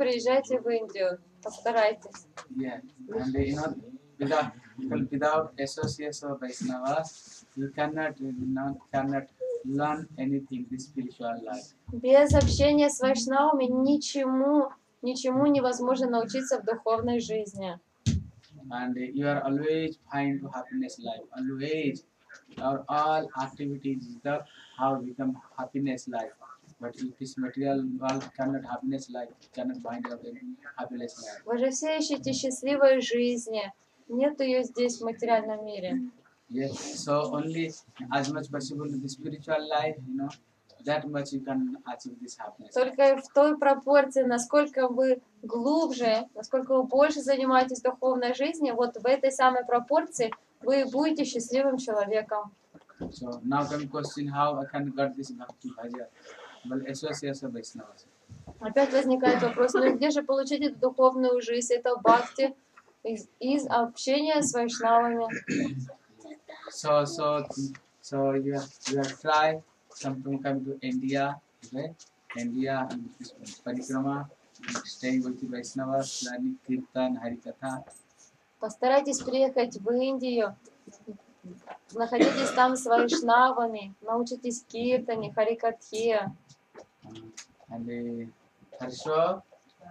приезжайте в Индию. Постарайтесь. Yeah, and you know, without association of Vaishnavas, you cannot learn anything in spiritual life. Без общения с вайшнавами ничему невозможно научиться в духовной жизни. And you are always find to happiness life. Always, our all activities is the how become happiness life. But if this material world cannot happiness life, cannot find out any happiness life. Вы же все ищете счастливой жизни. Нет ее здесь, в материальном мире. Yes, so only as much possible in the spiritual life, you know, that much you can achieve this happiness. Только в той пропорции, насколько вы глубже, насколько вы больше занимаетесь духовной жизнью, вот в этой самой пропорции вы будете счастливым человеком. So now come question how I can get this bhakti bhaja. Well, association of Vaishnavas. Опять возникает вопрос, ну и где же получить эту духовную жизнь, это бхакти, из общения с вайшнавами. So you have tried come to India, okay? India and parikrama, staying with the Vaishnavas, learning Kirtan, Harikatha. Постарайтесь приехать в Индию, находитесь там с вайшнавами, научитесь киртане, харикатхе. And хорошо.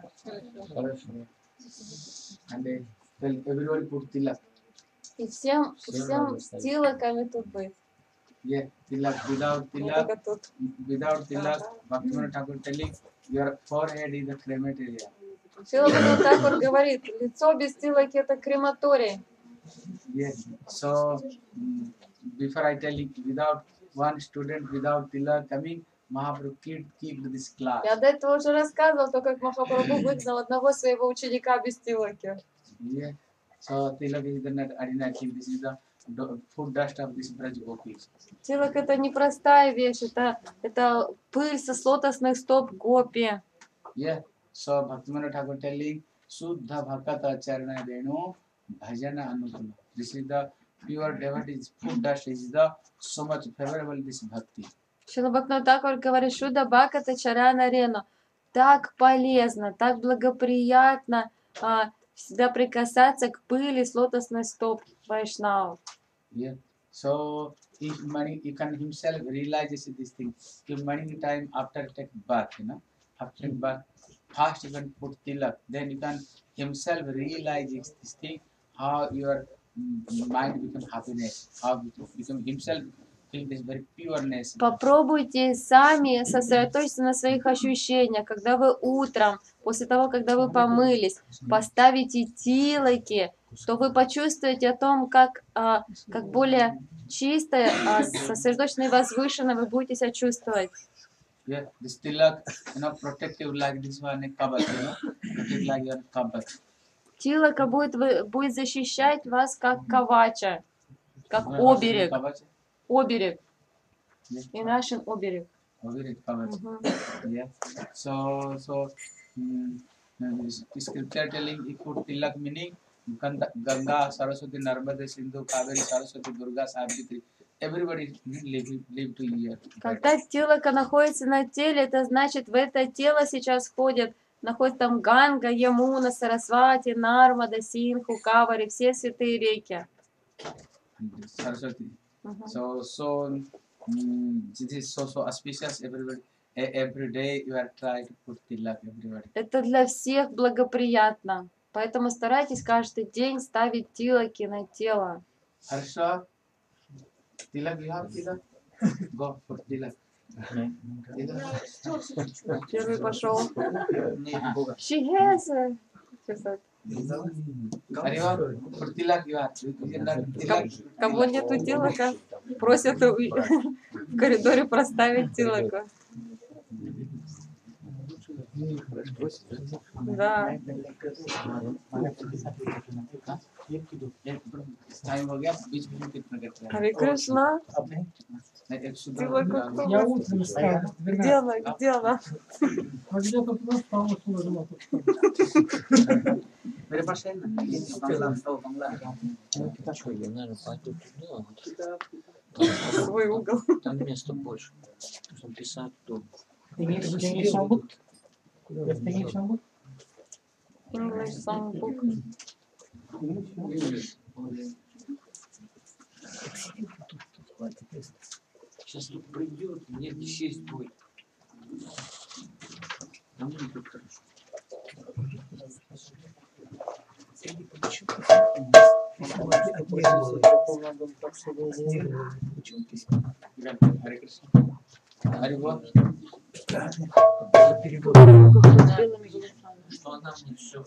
And everybody put tilak. И всем с тилаками тут быть. Yeah, tilak. Without tilak, Bhaktivinoda Thakur telling your forehead is the crematorium. Шрила Бхактивинода Тхакур говорит, лицо без тилаки это крематорий. Yes. So before I tell you, without one student without tilak coming, Mahaprabhu keep this class. Я до этого уже рассказывал, то как Махапрабху выгнал одного своего ученика без тилаки. Yeah. So tilak is not ordinary thing. This is the food dust of this Braj gopis. Тилак это непростая вещь, это пыль со лотосных стоп гопи. Yeah. So Bhaktivinoda Thakur telling Suddha Bhakata Charana Renu Bhajana Anutana. This is the pure devotees food dust is the so much favorable this bhakti. Шрила Бхактивинода Тхакур говорит, Шудда Бхаката Чарана Рену. Так полезно, так благоприятно всегда прикасаться к пыли с лотосной стоп вайшнавов. Yeah. So if money, you can himself realize this thing. If money time after take bath, you know, after take bath, first you can put tilak, then you can himself realize this thing, how your mind become happiness, how become himself feel this very pureness. Попробуйте сами сосредоточиться на своих ощущениях, когда вы утром, после того, когда вы помылись, поставите тилаки, то вы почувствуете о том, как более чисто, сосредоточенно и возвышенно вы будете себя чувствовать. Yeah, this tilak, you know, protective like this one, kabat, you know, protect like your kabat. Тилака будет защищать вас как кавача, как оберег. Оберег. И нашим оберег. Obерeg, kabat. Yeah. So scripture telling you put tilak meaning Ganga, Saraswati, Narmada, Sindhu, Kaveri, Saraswati, Durga, Savitri. Everybody live to year. Когда тилака находится на теле, это значит, в это тело сейчас входят, находится там Ганга, Ямуна, Сарасвати, Нармада, Синдху, Кавари, все святые реки. Saraswati. So this is so auspicious. Every day you are trying to put tilak everybody. Это для всех благоприятно. Поэтому старайтесь каждый день ставить тилаки на тело. Хорошо. Tilak, you have tilak? Go for tilak. Первый пошел. She has Кого нету тилака, просят в коридоре проставить тилака. Да. Харе Кришна. Я утром ставлю. Где она? Где она? Где-то просто положила. Свой угол. Там места больше. Нужно писать тут. Ты не в Шамбук? Я в Шамбук? English songbook. Сейчас тут придет, мне честь будет. Что она мне все.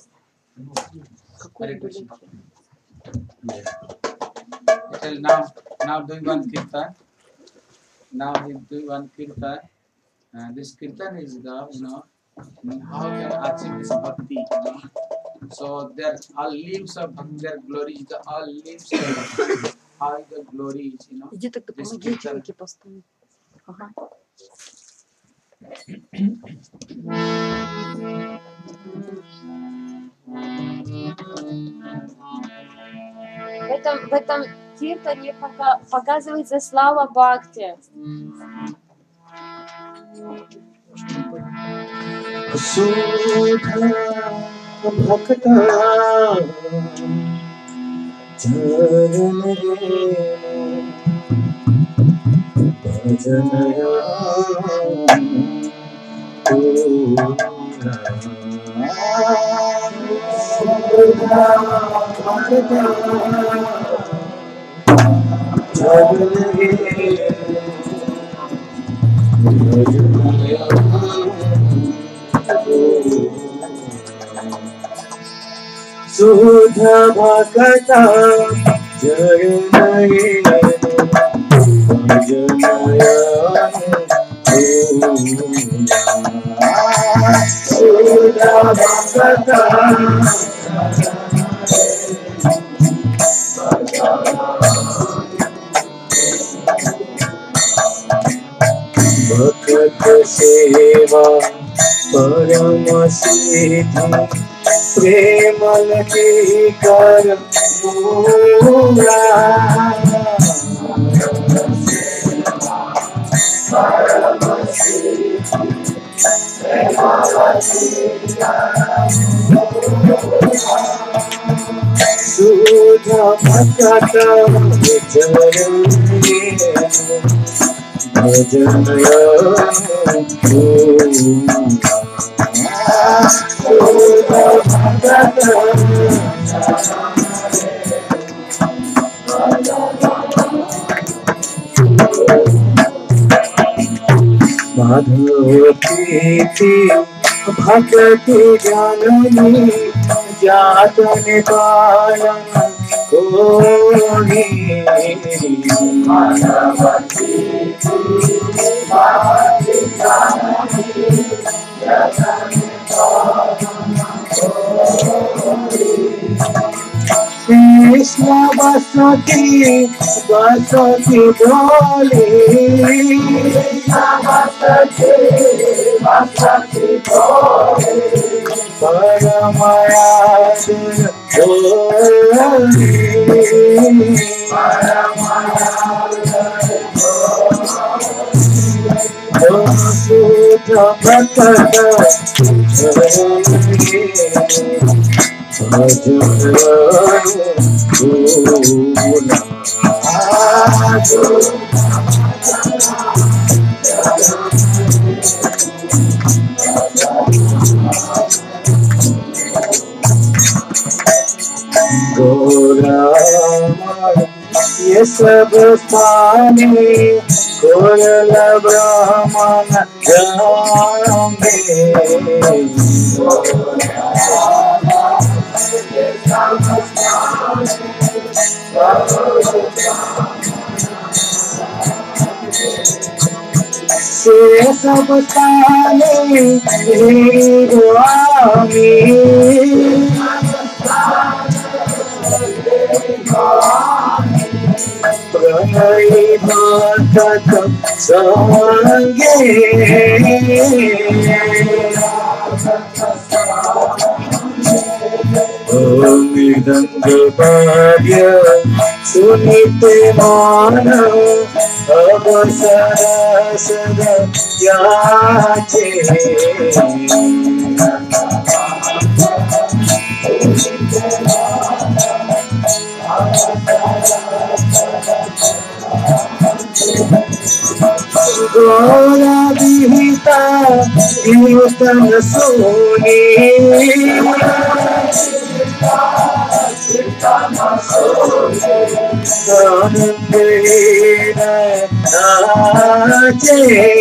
Now doing one kirtan. Now we do one kirtan. This kirtan is the, how can achieve this bhakti, So there are limbs of bhakti, their glories, the all limbs of bhakti, how the glories, Иди тогда this помоги kirtan. чайки поставить. Ага. В этом киртане показывается слава бхакти. Sudha bhakta Sudha bhakata jayanayana Sudha bhakata bhakata seva parama siddhi Premal ki kar mula Sudha bhakata bhajanaya Sudha bhakata Madhuriti bhakti janani jatane parana koni Madhuriti bhakti janani jatane parana koni Krishna Vasati Dole Krishna Vasati Dole Paramayadana Dole Paramayadana Dole Sudha Bhakata ये सब पानी कोयल ब्रह्मन जाओगे से सब पानी स्वामी प्रणय भक्त संगे मृदंग भाग्य सुनिते मान अवसर सदा याचे Gora Vihita Kirtan Suni Anandena Nache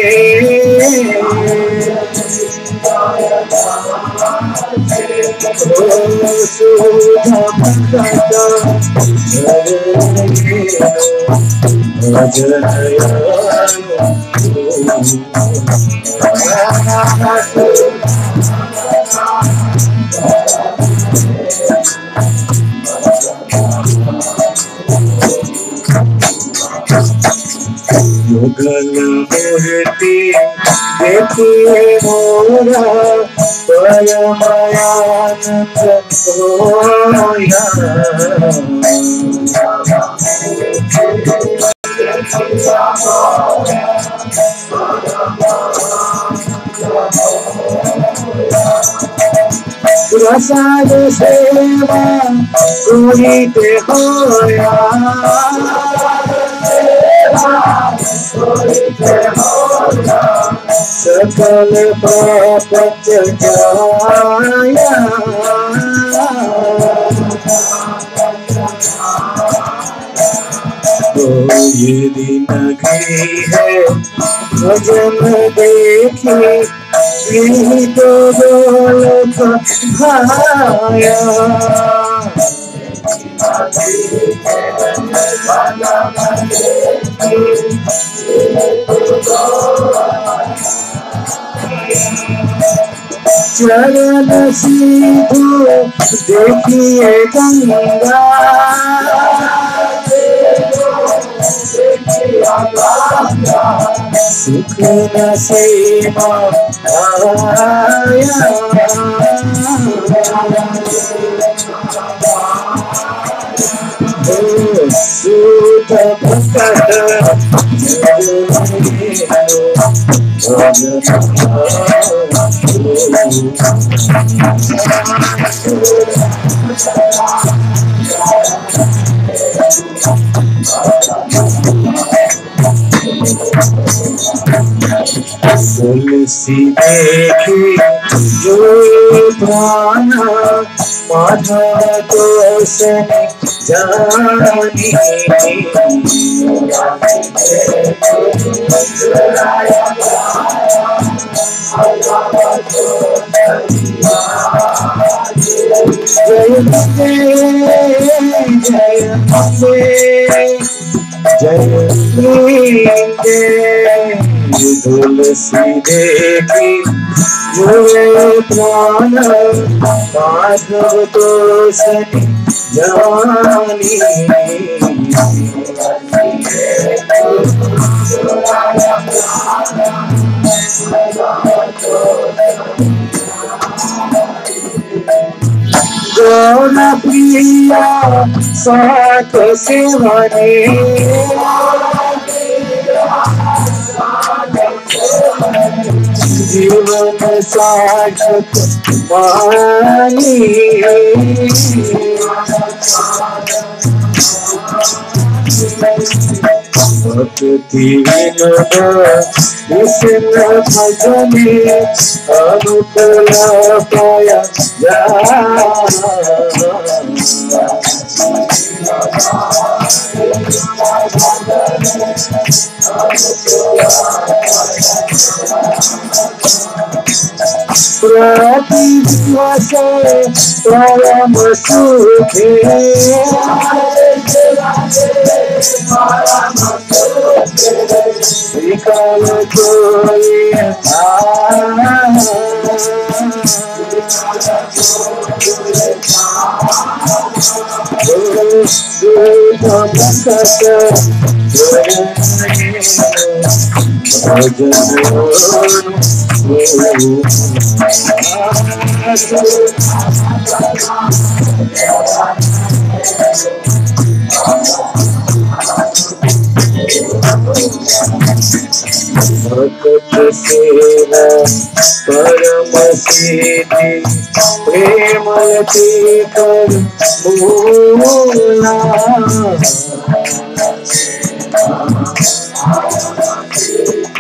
Sudha Bhakata Yugal Murti देखिए मोरा परमानंद होया प्रसाद सेवा कुरीते होया सकल पापच जाया तो ये दिन गई है भजन देखी यही तो दौलत भाया चरण सीधु देखिए गंगा सुख नसीमा आया सूत भक्त तुलसी देखी जो प्राणा माधव तो जानी जय तुलसी देखी जुए प्राण माधव तो सनी जानी गौर प्रिया साथ सेवने जीवन सार्थक मानी भक्ति विनोद कृष्ण भजने अनुकूल पाया जा प्रति दिवस परम सुखे विकल कोई भक्त सेवा परम सिद्धि प्रेम कर मूला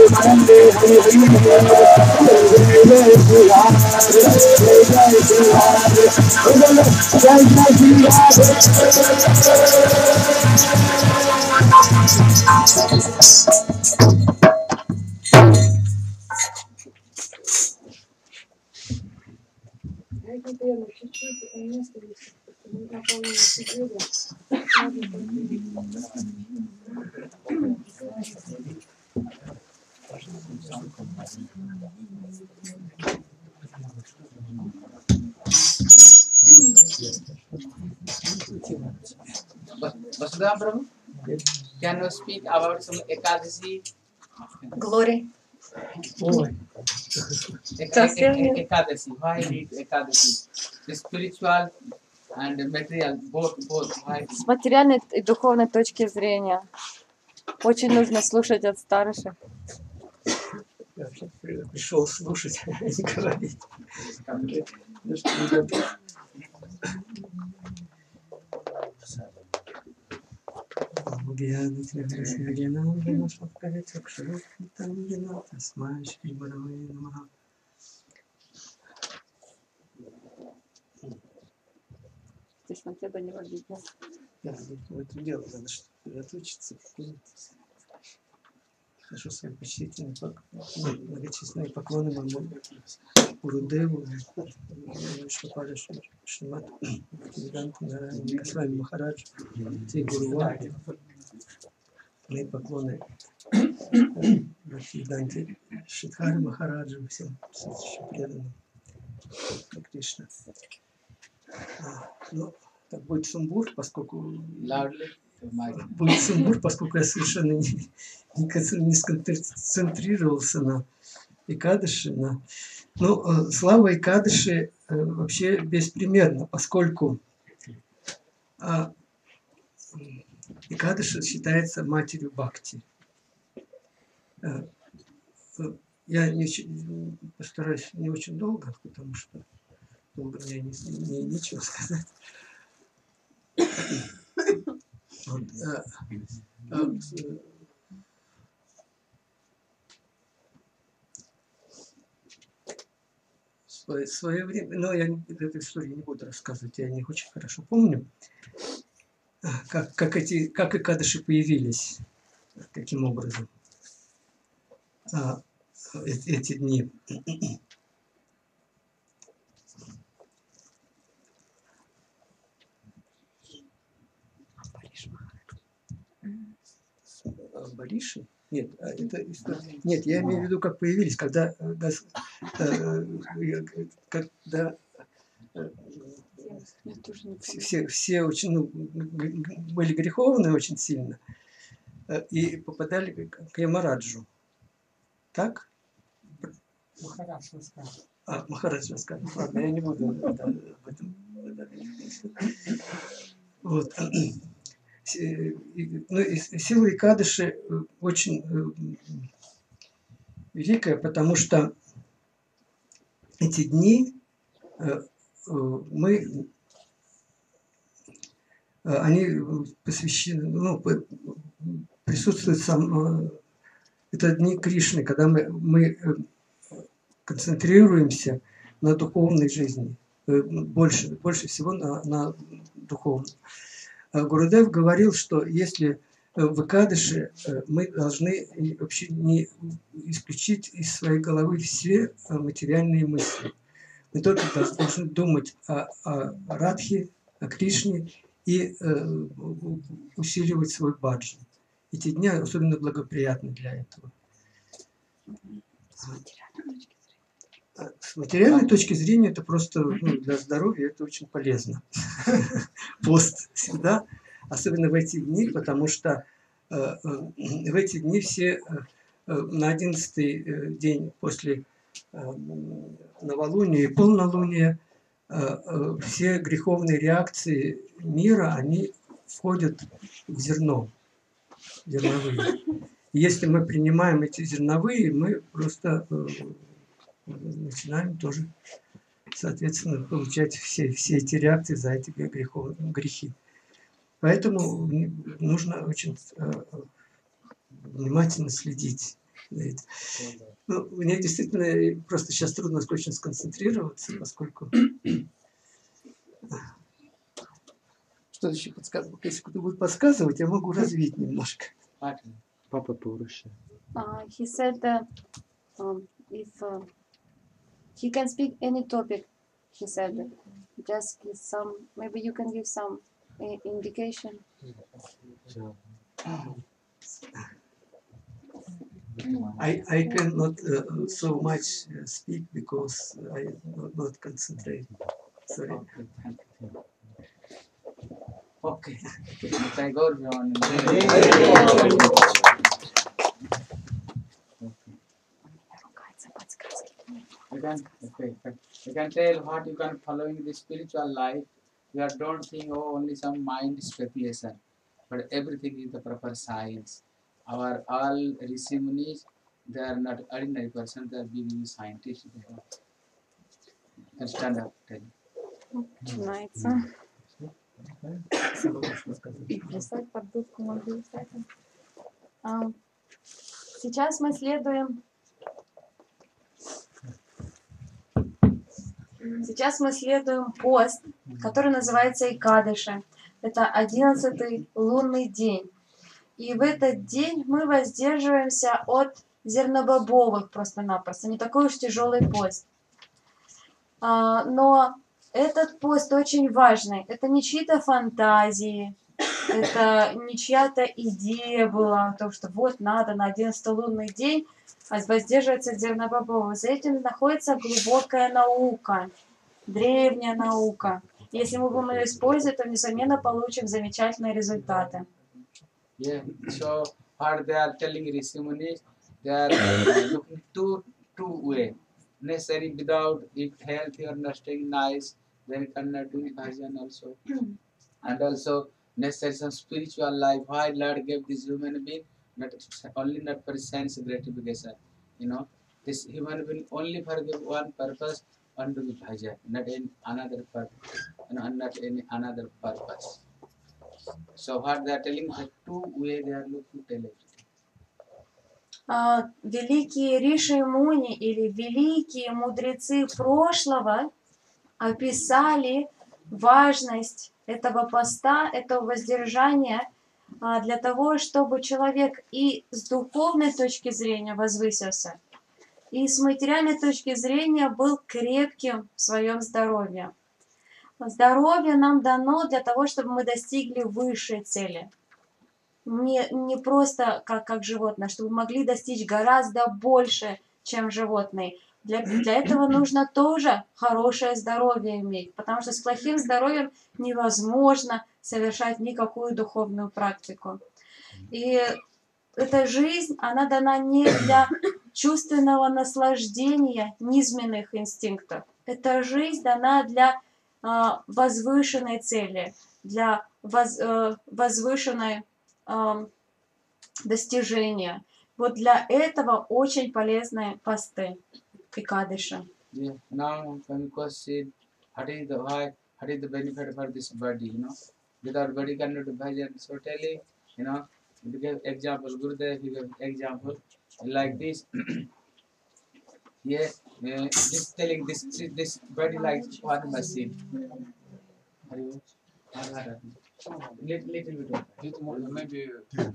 Vasudha Prabhu, can you speak about some Ekadasi? Glory. Ekadasi. Why need Ekadasi? The spiritual and material, both. Why? С материальной и духовной точки зрения очень нужно слушать от старших. Я вообще пришел слушать, а не говорить. Здесь на тебя не видно. Да, в этом дело, надо сосредоточиться. Хорошо свои почтительные, многочисленные поклоны моему Гурудеву, Шапаля Шримат, Сridhar Maharaj, Гурува, мои поклоны Sridhar Maharaj, всем преданным Кришна. Ну, так будет сумбур, поскольку я совершенно не сконцентрировался на Экадаши. Ну, слава Экадаши вообще беспримерна, поскольку Экадаши считается матерью бхакти. Я постараюсь не очень долго, потому что долго мне нечего сказать. Вот, в свое время, но я эту историю не буду рассказывать, я не очень хорошо помню, как Экадаши появились, каким образом эти дни. Бариши? Нет, это история. Нет, я имею в виду, как появились, когда все очень были греховны очень сильно и попадали к Ямараджу. Так? Махарадж рассказывал. Махарадж рассказывал. Ладно, я не буду об этом. Вот. Ну, сила Экадаши очень великая, потому что эти дни они посвящены, присутствуют это дни Кришны, когда мы концентрируемся на духовной жизни, больше всего на духовном. Гурудев говорил, что если в Экадаши мы должны вообще не исключить из своей головы все материальные мысли. Мы только должны думать о Радхе, о Кришне и усиливать свой баджан. Эти дни особенно благоприятны для этого. С материальной точки зрения это просто для здоровья это очень полезно. Пост всегда, особенно в эти дни, потому что в эти дни все на 11-й день после новолуния и полнолуния все греховные реакции мира, они входят в зерно, зерновые. И если мы принимаем эти зерновые, мы просто начинаем тоже, соответственно, получать все эти реакции за эти грехи. Поэтому нужно очень внимательно следить. знаете. Ну, мне действительно просто сейчас трудно очень сконцентрироваться, поскольку... Что еще подсказывать? Если кто-то будет подсказывать, я могу развить немножко. Папа Пуруши. He said that if he can speak any topic, he said that just give some, maybe you can give some indication. I cannot so much speak because I not concentrate. Sorry. Okay. Thank God we are on. You can tell what you can follow in the spiritual life. You don't think, oh, only some mind speculation, but everything is the proper science. Our all Rishi Munis, they are not ordinary person, they are being scientists. You can stand up, tell you. Начинается. Сейчас мы следуем пост, который называется Экадаши. Это 11-й лунный день. И в этот день мы воздерживаемся от зернобобовых просто-напросто. Не такой уж тяжелый пост. Но этот пост очень важный. Это не чьи-то фантазии, это не чья-то идея была, то, что вот надо на 11-й лунный день воздерживаться от зернобобовых. За этим находится глубокая наука, древняя наука. Если мы будем ее использовать, то, несомненно, получим замечательные результаты. Yeah, so what they are telling Rishi Munis, they are looking two way. Necessary without if health you are not staying nice, then you cannot do bhajan also. And also necessary some spiritual life. Why Lord gave this human being? Not only not for sense gratification. You know, this human being only for one purpose, one to be bhajan, not in another purpose, and not any another purpose. So what they are telling, the two way they are looking to tell it. Великие Риши и Муни или великие мудрецы прошлого описали важность этого поста, этого воздержания для того, чтобы человек и с духовной точки зрения возвысился, и с материальной точки зрения был крепким в своем здоровье. Здоровье нам дано для того, чтобы мы достигли высшей цели. Не просто как животное, чтобы могли достичь гораздо больше, чем животные. Для этого нужно тоже хорошее здоровье иметь, потому что с плохим здоровьем невозможно совершать никакую духовную практику. И эта жизнь, она дана не для чувственного наслаждения низменных инстинктов. Эта жизнь дана для возвышенной цели, для возвышенной достижения. Вот для этого очень полезны посты Экадаши. Yeah. Now when you question what is the benefit for this body, you know, without body cannot do bhajan. So tell it, you know, to give example, Gurudev he gave example like this. Yeah, this telling this body like one machine. Little bit more, maybe.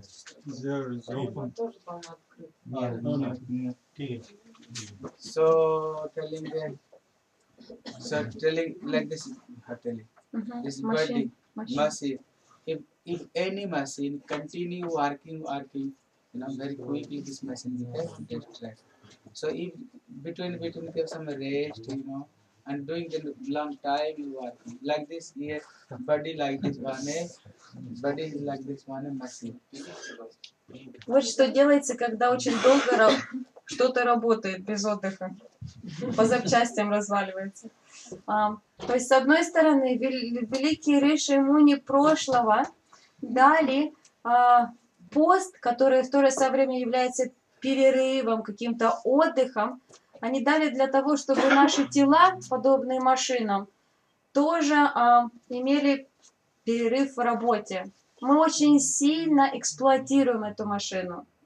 So telling them, so telling like this, telling this body machine. If any machine continue working, you know, very quickly this machine will get. So if between give some rest, you know, and doing the long time you work like this here, body like this one, body is like this one machine. Вот что делается, когда очень долго что-то работает без отдыха, по запчастям разваливается. То есть, с одной стороны, великие Риши и Муни прошлого дали пост, который в то же самое время является перерывом, каким-то отдыхом. Они дали для того, чтобы наши тела, подобные машинам, тоже имели перерыв в работе. Мы очень сильно эксплуатируем эту машину.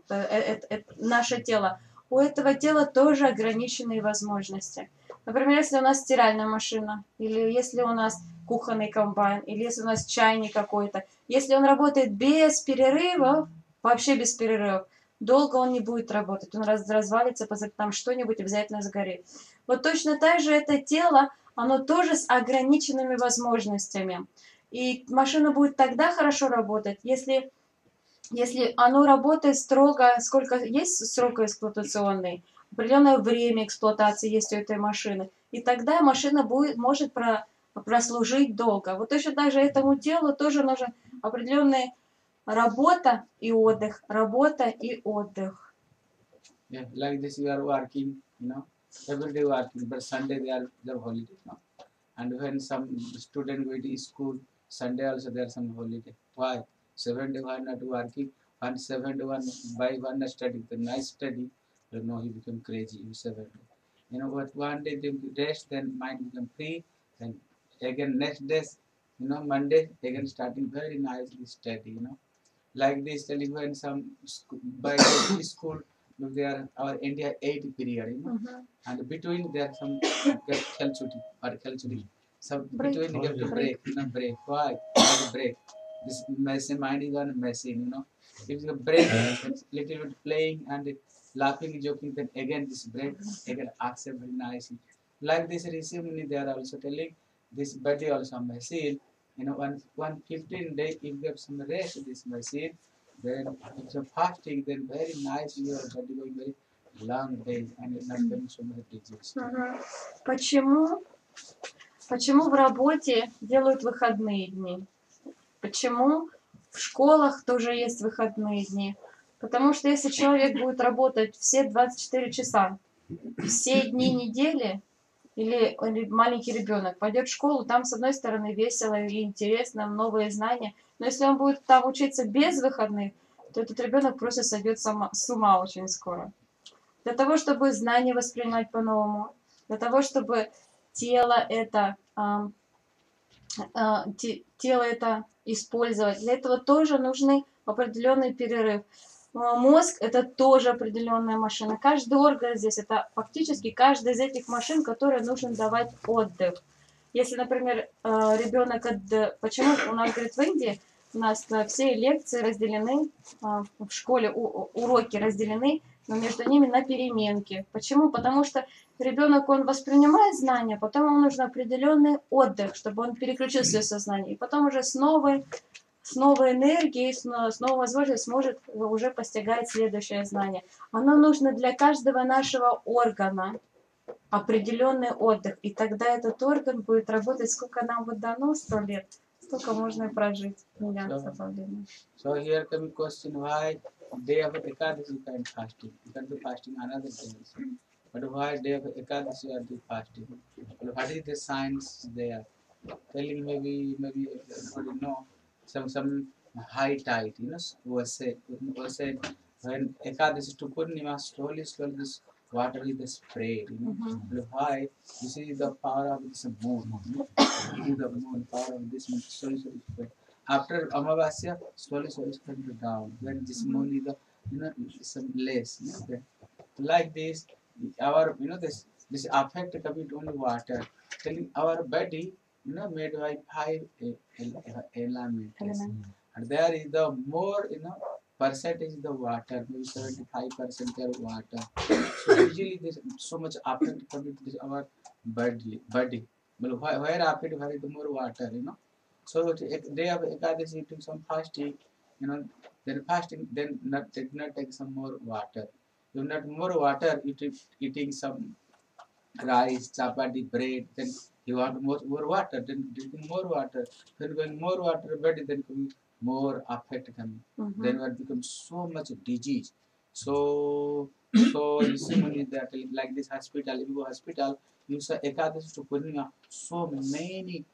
наше тело, у этого тела тоже ограниченные возможности. Например, если у нас стиральная машина, или если у нас кухонный комбайн, или если у нас чайник какой-то, если он работает без перерывов, вообще без перерывов, долго он не будет работать, он развалится, там что-нибудь обязательно сгорит. Вот точно так же это тело, оно тоже с ограниченными возможностями. И машина будет тогда хорошо работать, если оно работает строго, сколько есть срок эксплуатационный, определенное время эксплуатации есть у этой машины, и тогда машина может прослужить долго. Вот точно так же этому телу тоже нужен определенная работа и отдых, работа и отдых. Yeah, like this you are working, every day working, but Sunday they are holiday, And when some student go to school, Sunday also there are some holiday. Why? 7 day why not working? And 7 day one by one study, the nice study, he become crazy in 7 day. What one day they rest, then mind become free, then again next day, Monday again starting very nicely study, Like this telling when some by the school they are our India 8 period, and between there are some culture or culture. So between you have to break, break. Why? Break. This messy mind is on messy, If you break, little bit playing and laughing, joking, then again this break, again accept very nicely. Like this recently they are also telling this body also machine, one 15 day if you have some rest this machine, then if you're fasting, then very nice your body going very long days and you're not getting so many diseases. Почему в работе делают выходные дни? Почему в школах тоже есть выходные дни? Потому что если человек будет работать все 24 часа, все дни недели, или маленький ребенок пойдет в школу, там с одной стороны весело и интересно, новые знания, но если он будет там учиться без выходных, то этот ребенок просто сойдет с ума очень скоро. Для того, чтобы знания воспринимать по-новому, для того, чтобы тело это использовать, для этого тоже нужны определенный перерыв. Мозг – это тоже определенная машина. Каждый орган здесь – это фактически каждая из этих машин, которой нужно давать отдых. Если, например, ребенок… Почему у нас, говорит, в Индии у нас все лекции разделены, в школе уроки разделены, но между ними на переменки. Почему? Потому что ребенок, он воспринимает знания, потом ему нужен определенный отдых, чтобы он переключил свое сознание. И потом уже с новой энергией, с новой возможностью сможет уже постигать следующее знание. Оно нужно для каждого нашего органа, определенный отдых. И тогда этот орган будет работать, сколько нам вот дано, 100 лет, столько можно и прожить. So here comes question, why day of Ekadasi you can fasting? You can do fasting another day. But why day of Ekadasi you are doing fasting? Well, what is the science there? Telling maybe everybody know some high tide, was said when Ekadasi to Purnima slowly this water is sprayed, Why? This is the power of this moon. This is the moon, power of this moon, slowly spread. After Amavasya, slowly coming down. When this moon is the some less, like this, our this affect coming to only water. Telling our body, made by 5 elements, and there is the more percentage the water, maybe 75% are water. So usually this so much affect coming to this our body. But where affect where is the more water, So day of Ekadasi doing some fasting, then fasting, then did not take some more water. You not more water, eating some rice, chapati, bread, then you want more water, then drinking more water, then going more water, body, then coming more affect coming. Then it becomes so much disease. So you see when that like this hospital, if you go hospital, you say Ekadasi to Purnima, so many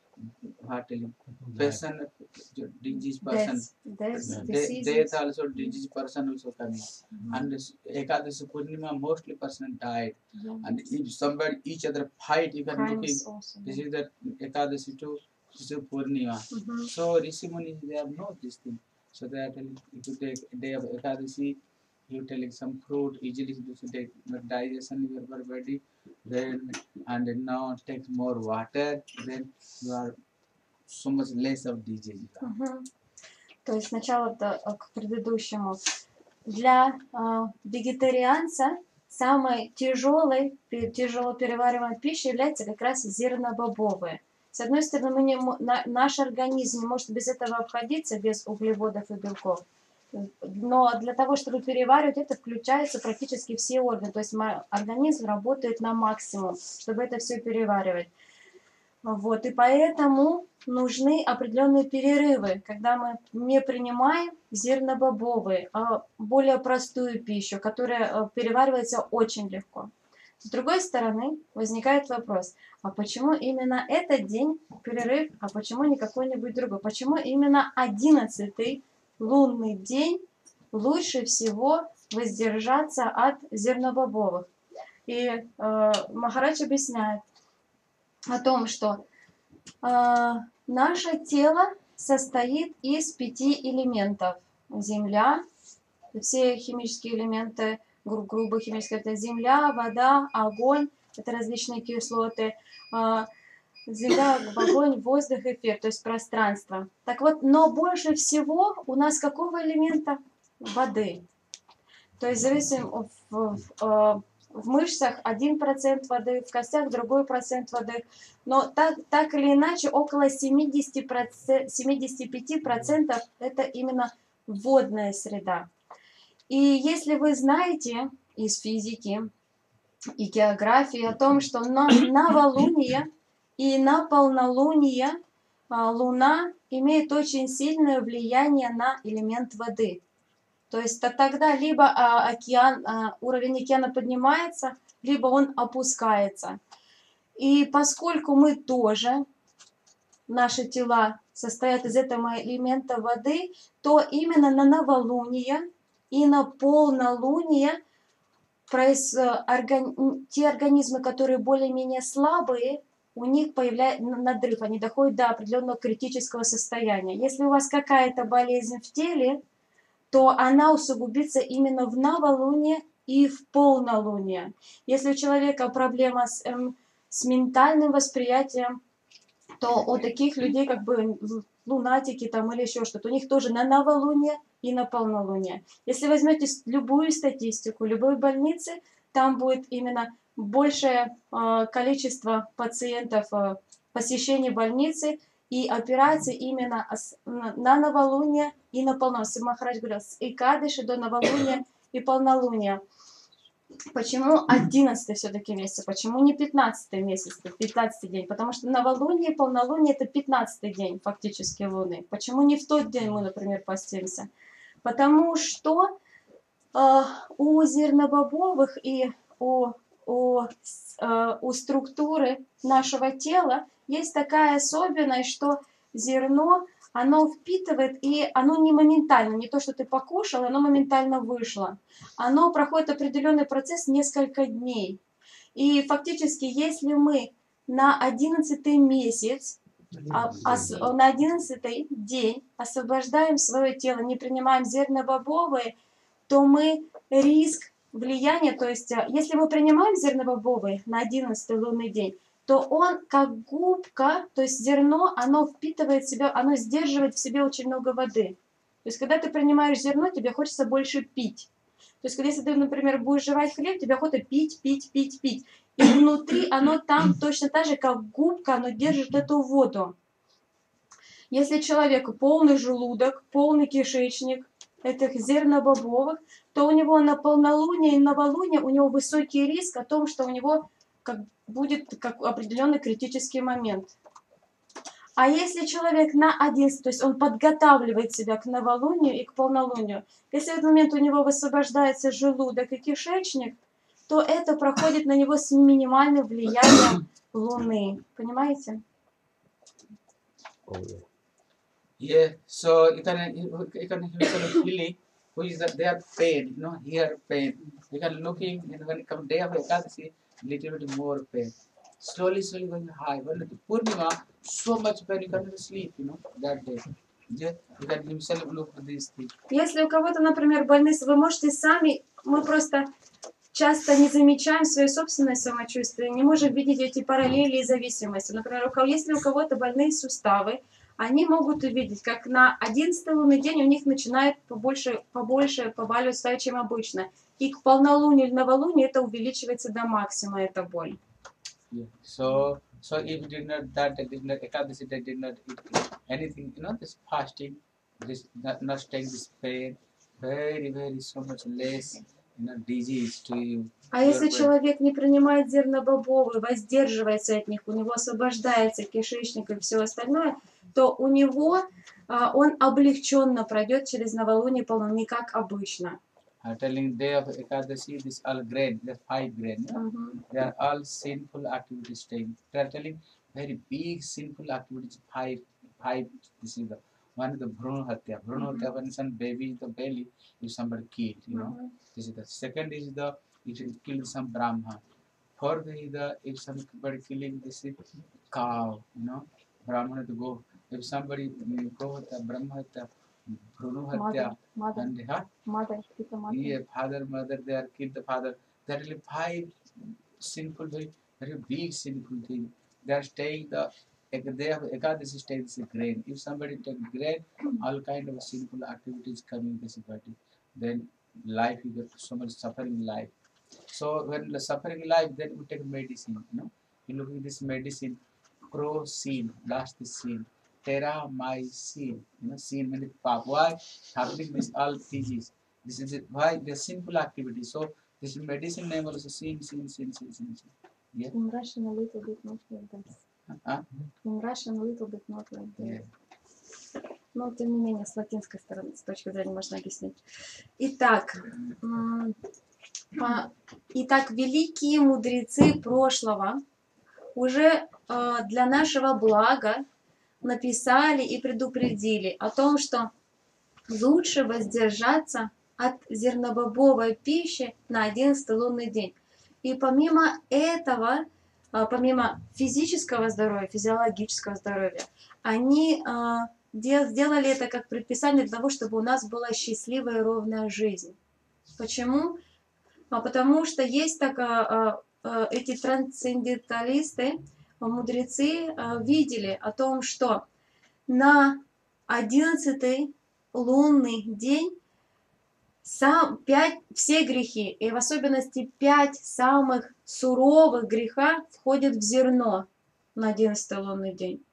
patient disease person, death also disease person also coming, and Ekadasi Purnima mostly person died, and if somebody each other fight, you can looking. This is the Ekadasi to Purnima. So Rishi Munis they have know this thing. So they are telling if you take a day of Ekadasi, you telling some fruit, easily to take digestion in your body, then and now take more water, then you are so much less of disease. Мгм. То есть сначала к предыдущему. Для вегетарианца самой тяжелой, тяжело перевариваемой пищей является как раз зернобобовые. С одной стороны, наш организм не может без этого обходиться, без углеводов и белков. Но для того, чтобы переваривать это, включаются практически все органы. То есть организм работает на максимум, чтобы это все переваривать. Вот, и поэтому нужны определенные перерывы, когда мы не принимаем зернобобовые, а более простую пищу, которая переваривается очень легко. С другой стороны, возникает вопрос, а почему именно этот день перерыв, а почему не какой-нибудь другой? Почему именно 11-й лунный день лучше всего воздержаться от зернобобовых? И Махарадж объясняет о том, что наше тело состоит из 5 элементов. Земля, все химические элементы, грубые химические элементы, земля, вода, огонь, это различные кислоты, земля, огонь, воздух, эфир, то есть пространство. Так вот, но больше всего у нас какого элемента? Воды. То есть зависим в мышцах 1% воды, в костях другой процент воды. Но так или иначе, около 75% это именно водная среда. И если вы знаете из физики и географии о том, что на новолуние и на полнолуние Луна имеет очень сильное влияние на элемент воды. То есть тогда либо уровень океана поднимается, либо он опускается. И поскольку мы тоже, наши тела состоят из этого элемента воды, то именно на новолуние и на полнолуние те организмы, которые более-менее слабые, у них появляется надрыв, они доходят до определенного критического состояния. Если у вас какая-то болезнь в теле, то она усугубится именно в новолуние и в полнолуние. Если у человека проблема с ментальным восприятием, то у таких людей как бы лунатики там или еще что-то, у них тоже на новолуние и на полнолуние. Если возьмете любую статистику, любой больницы, там будет именно большее количество пациентов, посещений больницы и операций именно на новолуние и на полнолуние. Махарадж говорил, с Экадаши до новолуния и полнолуния. Почему 11 все-таки месяц? Почему не 15 месяц, 15 день? Потому что новолуние и полнолуние это 15 день фактически Луны. Почему не в тот день мы, например, постимся? Потому что у зернобобовых и у структуры нашего тела есть такая особенность, что зерно, оно впитывает, и оно не моментально, не то, что ты покушал, оно моментально вышло. Оно проходит определенный процесс несколько дней. И фактически, если мы на 11-й месяц, на 11-й день освобождаем свое тело, не принимаем зернобобовые, то мы риск влияния, то есть если мы принимаем зернобобовые на 11-й лунный день, то он как губка, то есть зерно, оно впитывает в себя, оно сдерживает в себе очень много воды. То есть когда ты принимаешь зерно, тебе хочется больше пить. То есть если ты, например, будешь жевать хлеб, тебе охота пить. И внутри оно там точно так же, как губка, оно держит эту воду. Если человеку полный желудок, полный кишечник этих зернобобовых, то у него на полнолуние и новолуние у него высокий риск о том, что у него будет как определенный критический момент. А если человек на 11, то есть он подготавливает себя к новолунию и к полнолунию, если в этот момент у него высвобождается желудок и кишечник, то это проходит на него с минимальным влиянием Луны. Понимаете? Yeah, so you can himself feeling who is that they are pain, here pain. You can looking and when it comes day of Ekadasi, little bit more pain. Slowly going high. When the Purnima, so much pain you cannot sleep, that day. Yeah, you can himself look at these things. Если у кого-то, например, больны, вы можете сами, мы просто часто не замечаем свое собственное самочувствие, не можем видеть эти параллели и зависимости. Например, если у кого-то больные суставы, они могут увидеть, как на 11-й лунный день у них начинает побольше побаливать суставы, чем обычно. И к полнолунию или новолунию это увеличивается до максимума, эта боль. Yeah. So if did not that did not Ekadasi that did not eat anything, this fasting, this not take this pain, very so much less, disease to you. А если человек не принимает зернобобовые, воздерживается от них, у него освобождается кишечник и все остальное, то у него он облегченно пройдет через новолуние полнолуние, как обычно. Telling day of Ekadasi, this all grain, the 5 grain, they are all sinful activities taken. They are telling very big sinful activities, five. This is the one, the Bruno Hatya. Bruno Hatya, when some baby in the belly, if somebody killed, this is the second is the if you kill some Brahma. Fourth is the if somebody killing this is cow, Brahmana to go. If somebody go with the Brahma Hatya, Bruno Hatya, and yeah, father, mother, they are killed the father. That is 5 sinful, very big sinful thing. They are staying they have Ekadasi stays the grain. If somebody take grain, all kind of sinful activities coming this body, then life you get so much suffering life. So when the suffering life, then we take medicine. You look at this medicine, crocin, last is sin. Terramycin, sin means pap. Why happening this all disease? This is it. Why the sinful activity. So this medicine name also sin. Yeah. In Russian a little bit not like that. In Russian a little bit not like that. Yeah. Но тем не менее с латинской стороны, с точки зрения можно объяснить. Итак, великие мудрецы прошлого уже для нашего блага написали и предупредили о том, что лучше воздержаться от зернобобовой пищи на 11-й лунный день. И помимо этого, помимо физического здоровья, физиологического здоровья, они сделали это как предписание для того, чтобы у нас была счастливая и ровная жизнь. Почему? Потому что есть эти трансценденталисты, мудрецы видели о том, что на 11-й лунный день все грехи, и в особенности 5 самых суровых греха входят в зерно на 11-й лунный день.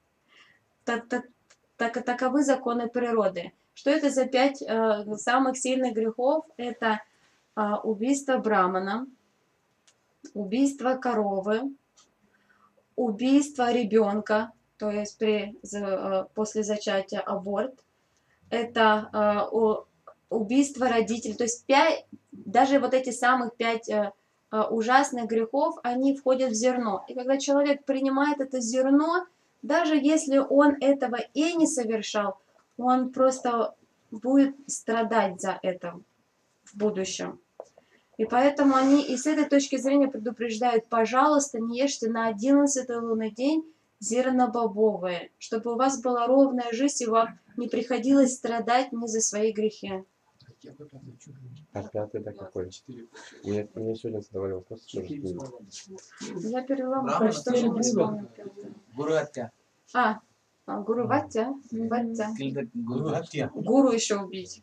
Таковы законы природы. Что это за 5 самых сильных грехов? Это убийство брамана, убийство коровы, убийство ребенка, то есть после зачатия аборт, это убийство родителей, то есть даже вот эти самых 5 ужасных грехов, они входят в зерно. И когда человек принимает это зерно, даже если он этого и не совершал, он просто будет страдать за это в будущем. И поэтому они и с этой точки зрения предупреждают: пожалуйста, не ешьте на 11-й лунный день зернобобовые, чтобы у вас была ровная жизнь, и вам не приходилось страдать ни за свои грехи. А 5-й это какой? Мне сегодня задавали вопрос, что же Я перевела, что же не вспомнил. Guru Hatya. Гуру Ваття? Guru Hatya. Гуру еще убить.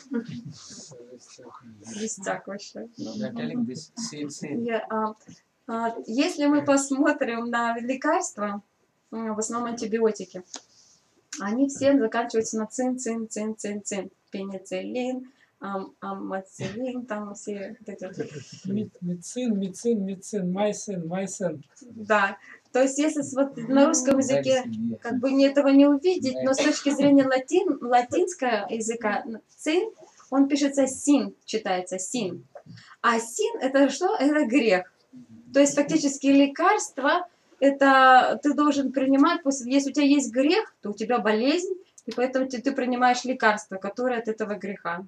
Жестяк вообще. They are telling this sin. Если мы посмотрим на лекарства, в основном антибиотики, они все заканчиваются на цин. Пенициллин, амоциллин, там все вот эти. Мицин, майсен. Да. То есть, если на русском языке как бы этого не увидеть, но с точки зрения латинского языка, цин, он пишется син, читается син. А син это что? Это грех. То есть, фактически лекарство, это ты должен принимать, если у тебя есть грех, то у тебя болезнь, и поэтому ты принимаешь лекарство, которое от этого греха.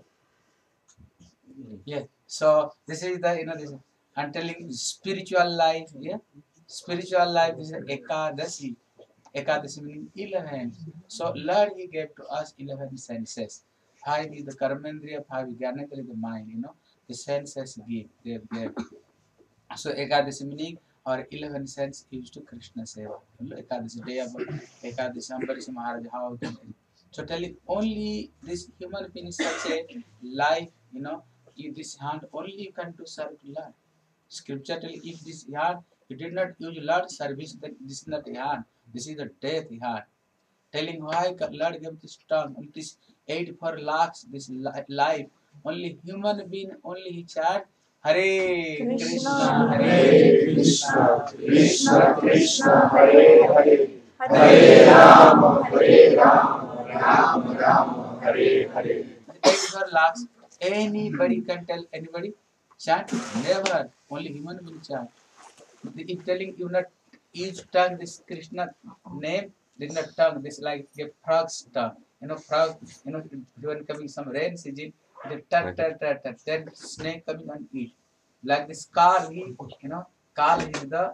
Yeah. So this is the I'm telling spiritual life. Yeah. Spiritual life is Ekadasi. Ekadasi meaning 11. So Lord, He gave to us 11 senses. 5 is the karmendriya, 5 is Gyanendriya, the mind, the senses give, they gave. So Ekadasi meaning or 11 sense used to Krishna Seva. Ekadasi day of Ekadasi Sridhar Maharaj, how they did. So telling only this human being is such a life, in this hand only you can do serve to Lord. Scripture telling if this hand you did not use Lord service, then this is not a hand. This is the death hand. Telling why Lord gave this tongue, and this 84 lakhs, this life, only human being, only he chant Hare Krishna, Hare Krishna, Krishna Krishna, Hare Hare, Hare Rama, Hare Rama, Rama Rama, Hare Hare. 84 lakhs, anybody can tell anybody chant? Never, only human being chant. If telling you not each tongue this Krishna name, then the tongue, this like a frog's tongue. Frog, when coming some rain season, the tat, then snake coming and eat. Like this Kal, Kal is the,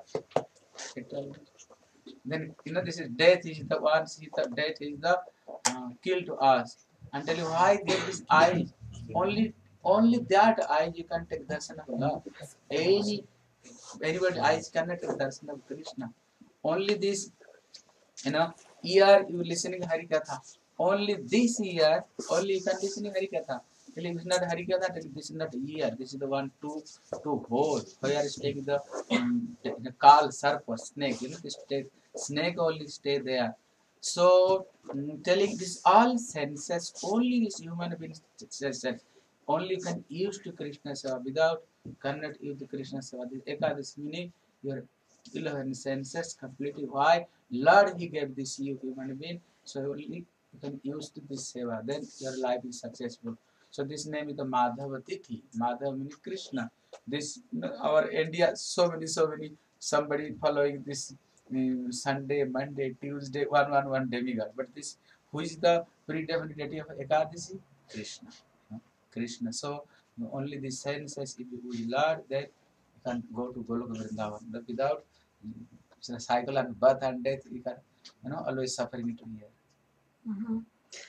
then, this is death is the one, death is the kill to us. And tell you why get this eyes. Only that eyes you can take darshan of love. Anybody eyes cannot take darshan of Krishna. Only this, ear you listening Harikatha. Only this ear, only you can listening Harikatha. Telling this is not Harikatha, this is not ear. This is the one to hold. Where is taking the Kal, serpent, snake. This snake only stay there. So telling this all senses, only this human being senses. Only can use to Krishna Seva, without cannot use the Krishna Seva. This Ekadasi meaning your 11 senses completely. Why? Lord, He gave this you human being, so only you can use to this Seva. Then your life is successful. So this name is the Madhava Tithi. Madhava means Krishna. This our India, so many, somebody following this Sunday, Monday, Tuesday, one demigod. But this, who is the predefinite deity of Ekadasi? Krishna. Krishna. So only the senses, if you will Lord, then you can go to Goloka Vrindavan. But without cycle and birth and death, you can, always suffering it here.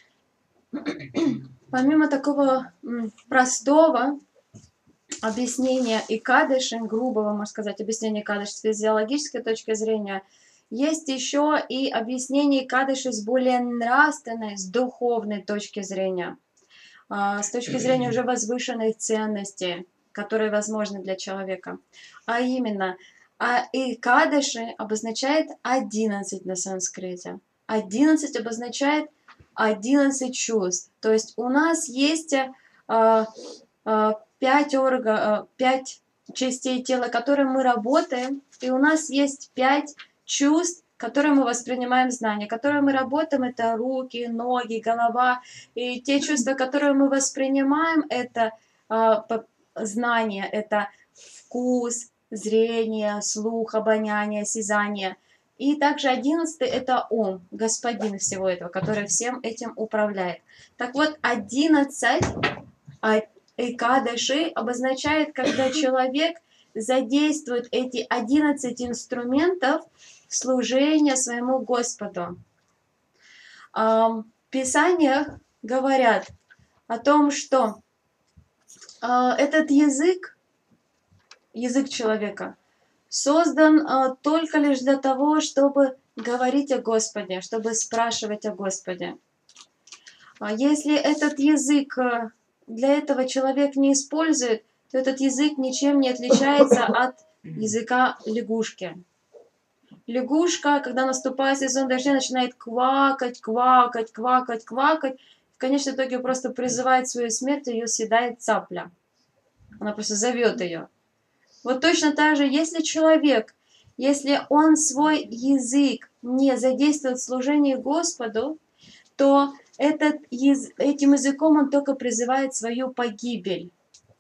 Помимо такого простого объяснения Экадаши, грубого, можно сказать, объяснения Экадаши с физиологической точки зрения, есть еще и объяснение Экадаши с более нравственной, с духовной точки зрения, с точки зрения уже возвышенных ценностей, которые возможны для человека. А именно, Экадаши обозначает 11 на санскрите. 11 обозначает 11 чувств. То есть у нас есть 5 частей тела, которыми мы работаем, и у нас есть 5 чувств, которые мы воспринимаем знания. Которые мы работаем, это руки, ноги, голова. И те чувства, которые мы воспринимаем, это знания, это вкус, зрение, слух, обоняние, осязание. И также 11 это Ом, господин всего этого, который всем этим управляет. Так вот, 11 Экадаши обозначает, когда человек задействует эти 11 инструментов в служение своему Господу. В Писаниях говорят о том, что этот язык человека, создан только лишь для того, чтобы говорить о Господе, чтобы спрашивать о Господе. Если этот язык для этого человек не использует, то этот язык ничем не отличается от языка лягушки. Лягушка, когда наступает сезон дождя, начинает квакать. В конечном итоге просто призывает свою смерть, ее съедает цапля. Она просто зовет ее. Вот точно так же, если человек, если он свой язык не задействует в служении Господу, то этим языком он только призывает свою погибель.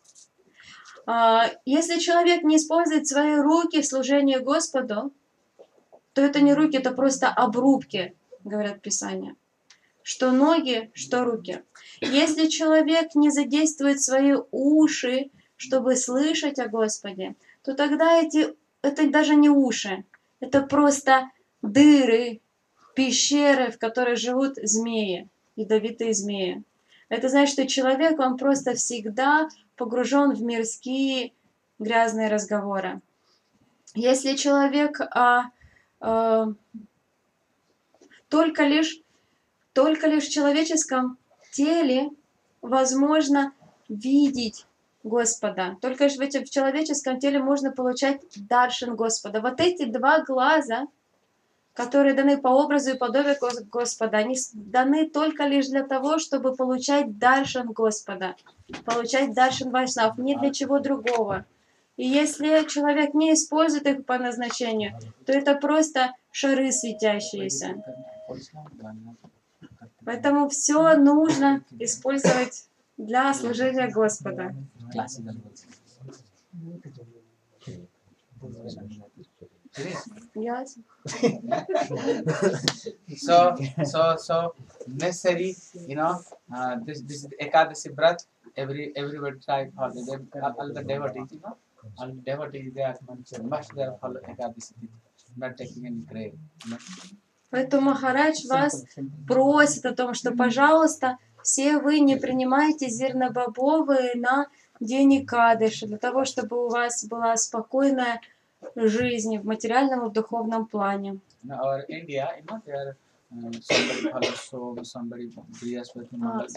Если человек не использует свои руки в служении Господу, то это не руки, это просто обрубки, говорят Писания. Что ноги, что руки. Если человек не задействует свои уши, чтобы слышать о Господе, то тогда это даже не уши, это просто дыры, пещеры, в которой живут змеи, ядовитые змеи. Это значит, что человек, он просто всегда погружен в мирские грязные разговоры. Если человек только лишь в человеческом теле возможно видеть Господа. Только лишь в человеческом теле можно получать даршан Господа. Вот эти два глаза, которые даны по образу и подобию Господа, они даны только лишь для того, чтобы получать даршан Господа, получать даршан Вайшнав, ни для чего другого. И если человек не использует их по назначению, то это просто шары светящиеся. Поэтому все нужно использовать для служения Господа. Yes. So necessary, this is Ekadasi Brat. Everybody try follow them. All the devotees, all the devotees they must follow Ekadasi, not taking any grave. Поэтому Махарадж вас просит о том, что, пожалуйста, все вы не принимайте зернобобовые на день Экадыши, для того, чтобы у вас была спокойная жизнь в материальном и в духовном плане. In our India, there somebody follows so somebody Brihaspati Mangal.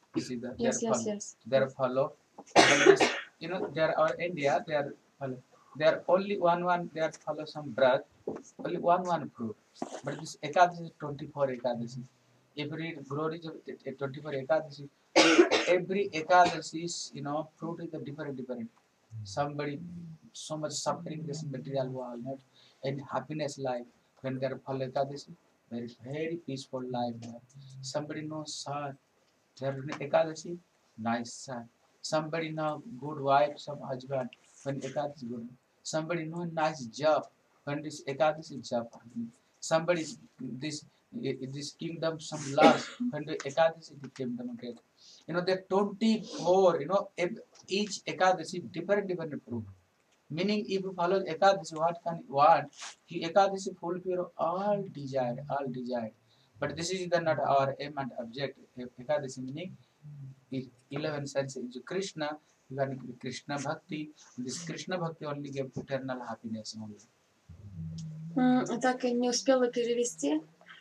They follow. But this, there our India, they follow. There only one. They follow some brat. Only one fruit. But this Ekadasi is 24 Ekadasi. If you read glories of 24 Ekadasi, every Ekadasi's fruit is different. Somebody so much suffering this material world, not in happiness life. When they follow Ekadasi, very peaceful life. Somebody knows son, they are Ekadasi, nice son. Somebody know good wife, some husband. When Ekadasi good. Somebody know nice job. When this Ekadasi job. Somebody this kingdom some loss. When the Ekadasi the kingdom get. There are 24. Each Ekadasi different fruit. Meaning, if you follow Ekadasi, what can you want? Ekadasi fulfill all desire. But this is not our aim and object. Ekadasi meaning 11 senses. Krishna, you can Krishna Bhakti. This Krishna Bhakti only gives eternal happiness only. Так и не успела перевести.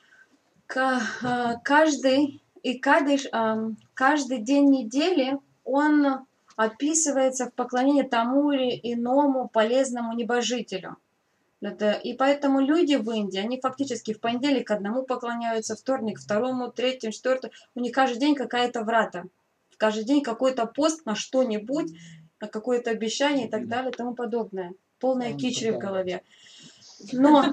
Каждый день недели он описывается в поклонении тому или иному полезному небожителю. И поэтому люди в Индии, они фактически в понедельник одному поклоняются, вторник второму, третьему, четвертому. У них каждый день какая-то врата. Каждый день какой-то пост на что-нибудь, на какое-то обещание и так далее и тому подобное. Полная кичри в голове. Но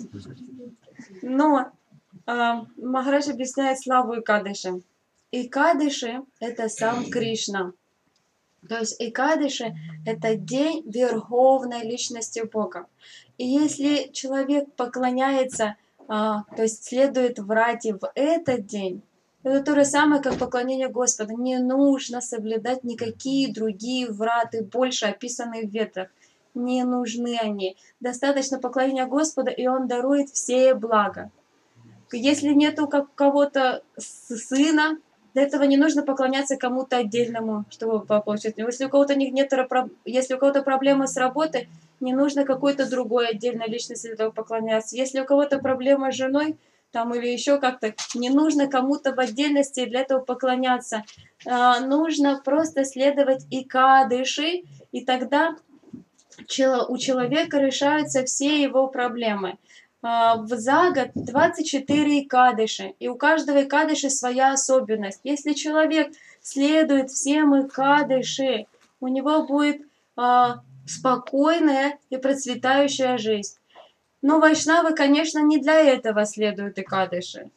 Махарадж объясняет славу Экадыши. Экадыши – это сам Кришна. То есть Экадыши – это день верховной личности Бога. И если человек поклоняется, то есть следует врате в этот день, это то же самое, как поклонение Господу. Не нужно соблюдать никакие другие враты, больше описанные в ветрах. Не нужны они. Достаточно поклонения Господа, и Он дарует все блага. Если нет у кого-то сына, для этого не нужно поклоняться кому-то отдельному, чтобы получить. Если у кого-то проблемы с работой, не нужно какой-то другой отдельной личности для этого поклоняться. Если у кого-то проблема с женой, или еще как-то, не нужно кому-то в отдельности для этого поклоняться. Нужно просто следовать Экадыши, и тогда у человека решаются все его проблемы. За год 24 Экадыши, и у каждого Экадыши своя особенность. Если человек следует всем Экадыши, у него будет спокойная и процветающая жизнь. Но вайшнавы, конечно, не для этого следуют Экадыши.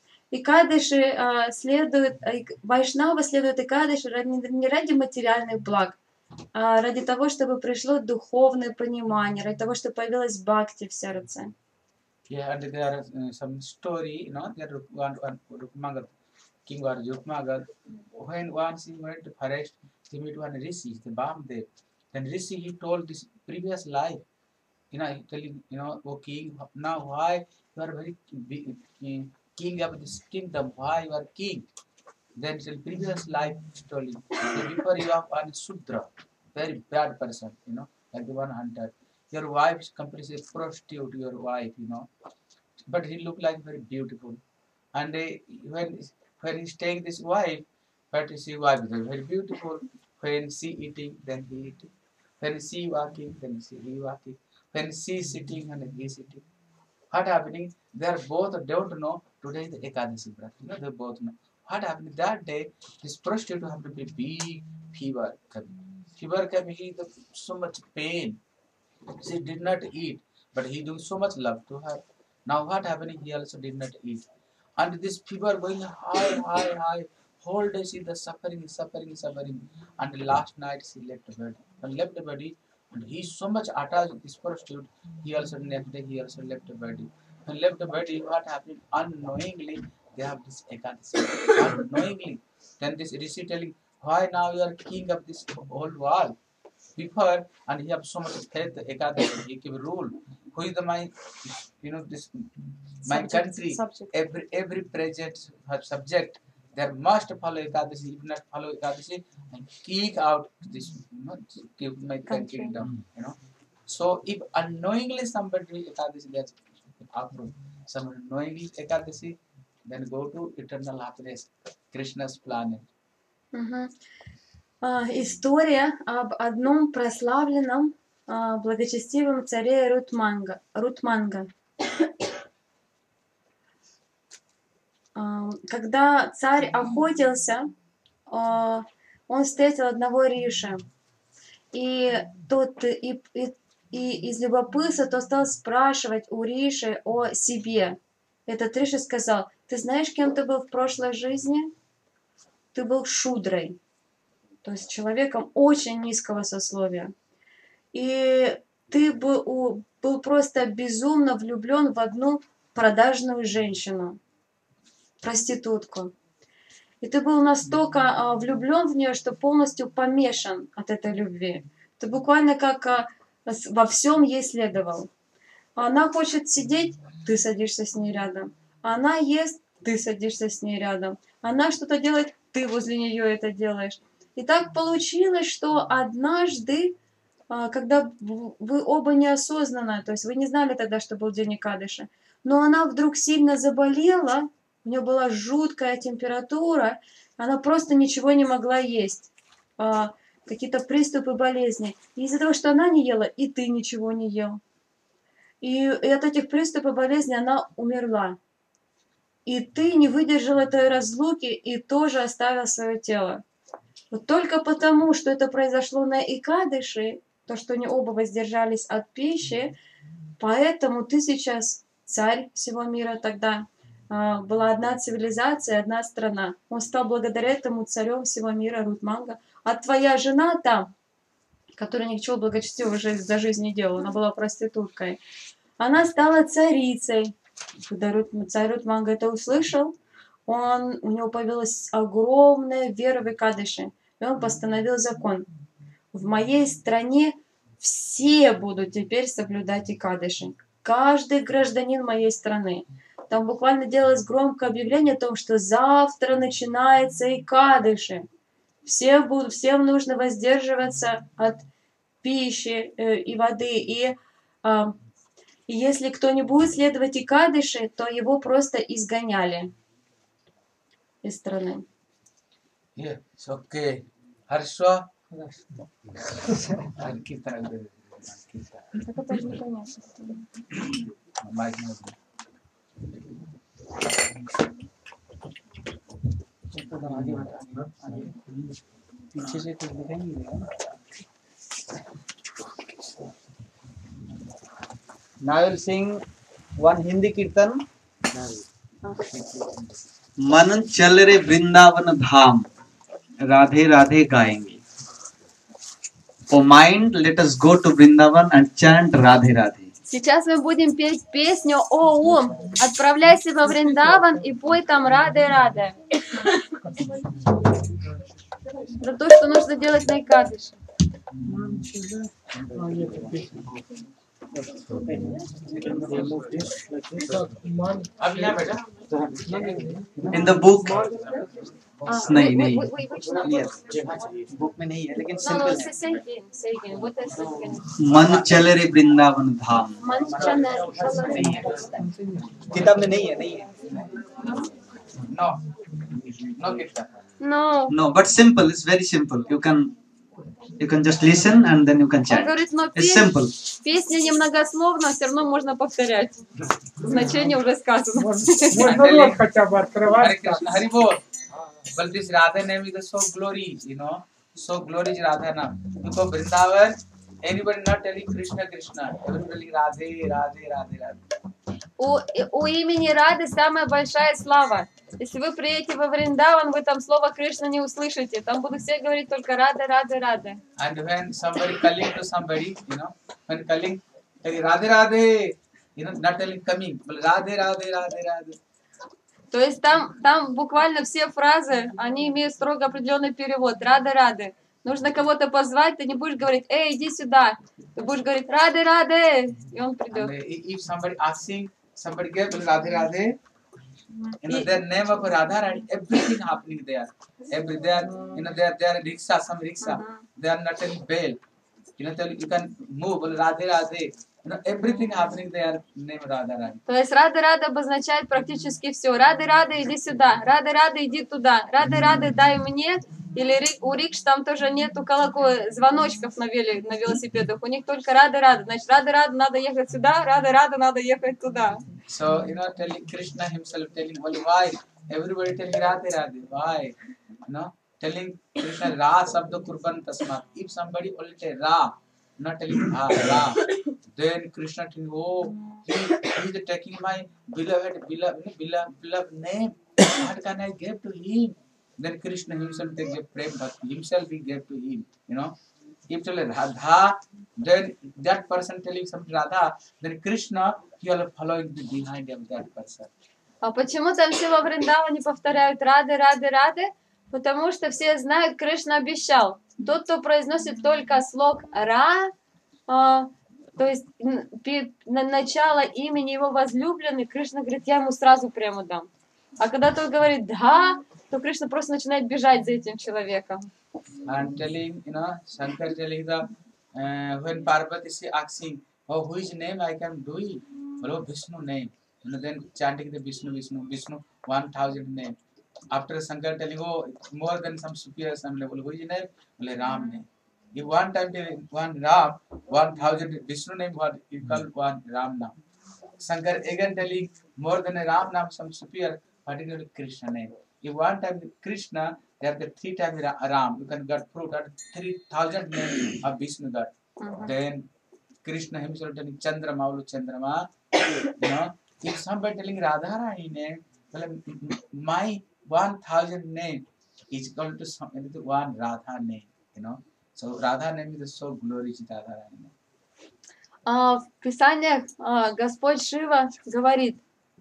Вайшнавы следуют Экадыши не ради материальных благ, а ради того, чтобы пришло духовное понимание, ради того, чтобы появилась бхакти в сердце. Yeah, and there are some story, there one Rukmagat, King or Rukmagat, when once he went to forest, he met one Rishi, the Bamdev. Then Rishi, he told this previous life, telling, O king, now why you are very king of this kingdom, why you are king? Then till previous life story. So before you are one Sudra, very bad person, like the one hunter. Your wife is completely a prostitute, your wife, but he looked like very beautiful. And when he's taking this wife, but his wife is very beautiful. When she eating, then he eating. When she walking, then he walking. When she sitting, and he sitting. What happening? They are both don't know today is the Ekadasi breath. They both know. What happened that day? This prostitute have to be big fever coming. Fever coming, he so much pain. She did not eat, but he do so much love to her. Now what happening? He also did not eat, and this fever going high, high, high. Whole day she the suffering, suffering, suffering, and last night she left the body. And left the body, and he so much attached with this prostitute. He also next day he also left the body. When left the body, what happened? Unknowingly they have this Ekadasi. Unknowingly, then this Rishi telling, why now you are king of this whole world? Before, and he have so much faith, Ekadasi, he give rule. Who is the my, this my country, subject. every president subject, they must follow Ekadasi. If not follow Ekadasi, and kick out this, give my country kingdom, So if unknowingly somebody Ekadasi gets approved, somebody knowingly Ekadasi, then go to eternal happiness, Krishna's planet. Мгм. История об одном прославленном благочестивом царе Рутманга. Когда царь охотился, он встретил одного риша, и тот и из любопытства тот стал спрашивать у риши о себе. Этот риша сказал: ты знаешь, кем ты был в прошлой жизни? Ты был шудрой, то есть человеком очень низкого сословия. И ты был просто безумно влюблен в одну продажную женщину, проститутку. И ты был настолько влюблен в нее, что полностью помешан от этой любви. Ты буквально как во всем ей следовал. Она хочет сидеть, ты садишься с ней рядом. Она ест, ты садишься с ней рядом. Она что-то делает, ты возле нее это делаешь. И так получилось, что однажды, когда вы оба неосознанно, то есть вы не знали тогда, что был день Экадаши, но она вдруг сильно заболела, у нее была жуткая температура, она просто ничего не могла есть, какие-то приступы болезни. И из-за того, что она не ела, и ты ничего не ел. И от этих приступов болезни она умерла. И ты не выдержал этой разлуки и тоже оставил свое тело. Вот только потому, что это произошло на Экадаши, то, что они оба воздержались от пищи, поэтому ты сейчас царь всего мира тогда. Была одна цивилизация, одна страна. Он стал благодаря этому царем всего мира Рутманга. А твоя жена там, которая ничего благочестивого за жизнь не делала, она была проституткой, она стала царицей. Когда царь Рутманга это услышал, у него появилась огромная вера в Экадаши. И он постановил закон. В моей стране все будут теперь соблюдать Экадаши. Каждый гражданин моей страны. Там буквально делалось громкое объявление о том, что завтра начинается Экадаши. Всем нужно воздерживаться от пищи и воды. И если кто не будет следовать Экадаши, то его просто изгоняли из страны. Yeah, it's okay. Хорошо. Так это же непонятно. Now I will sing one Hindi kirtan. मन चल रे वृंदावन धाम, राधे राधे गाएंगे. Oh mind, let us go to Vrindavan and chant Radhe Radhe. Сейчас мы будем петь песню «О ум, отправляйся во Вриндаван и пой там Раде Раде». Это то, что нужно делать на Экадаши. अब यहाँ बेटा In the book, नहीं नहीं Which number? yes, book में नहीं है लेकिन No, सिंपल है. say again. What is it again? मन चल रे वृंदावन धाम. किताब में नहीं है. no कितना No. No, but simple. It's very simple. You can just listen and then you can Он chant. говорит, но It's simple. песня немногословна, все равно можно повторять. Значение уже сказано. Можно рот хотя бы Hare открывать. Krishna Hari Bol. But this Radha name is so glorious, you know, so glorious Radha name. Because Vrindavan, anybody not telling Krishna Krishna, everybody telling Radhe Radhe Radhe Radhe. У имени Рады самая большая слава. Если вы приедете во Вриндаван, вы там слово Кришна не услышите. Там будут все говорить только Рада, Рада, Рада. And when somebody calling to somebody, you know, when calling Radhe Radhe, you know, not telling coming, but Radhe Radhe Radhe Radhe. То есть там буквально все фразы, они имеют строго определенный перевод. Рады, рады. Нужно кого-то позвать, ты не будешь говорить, эй, иди сюда. Ты будешь говорить, рады, рады, и он придет. And if somebody asking, somebody get Radhe Radhe, you know, their name of Radha Rani, everything happening there. Every there, you know, there rickshaw, some rickshaw, they are not telling bell. You know, you can move, Radhe Radhe. You know, everything happening there, name Radha Rani. То есть рады, рады обозначает практически все. Рады, рады, иди сюда. Рады, рады, иди туда. Рады, рады, дай мне. Или у рикш там тоже нету звоночков на велосипедах. У них только рады, рады. Значит, рады, рады, надо ехать сюда. Рады, рады, надо ехать туда. So, you know, telling Krishna himself, telling, well, why? Everybody telling Radhe Radhe. Why? You know, telling Krishna Ra Sabda Kurban Tasmat. If somebody only say Ra, not telling Ra, then Krishna telling, oh, he is taking my beloved name. What can I give to him? Then Krishna himself take a prem bhakti. Himself he gave to him. You know, if tell Radha, then that person telling something Radha, then Krishna he will following behind of that person. А почему там все во Вриндаване повторяют рады, рады, рады? Потому что все знают, Кришна обещал. Тот, кто произносит только слог Ра, то есть начало имени его возлюбленный, Кришна говорит, я ему сразу прямо дам. А когда тот говорит «да», то Кришна просто начинает бежать за этим человеком. And telling, you know, Shankar telling the when Parvati is asking, oh, whose name I can do it? Well, Vishnu name. You know, then chanting the Vishnu, 1000 name. After Shankar telling, oh, more than some superior, some level, whose name? Well, Ram name. If one time one Ram, 1000 Vishnu name, what equal one Ram name. Shankar again telling more than a Ram name, some superior, particularly Krishna name. If one time Krishna, there are the 3 times Ram, you can get proof that 3000 names of Vishnu got. Then Krishna himself telling Chandrama, Chandrama, you know, if somebody telling Radharani name, well, my 1000 name is equal to one Radha name, you know. So Radha name is so glorious, Radharani. В Писаниях Господь Шива говорит,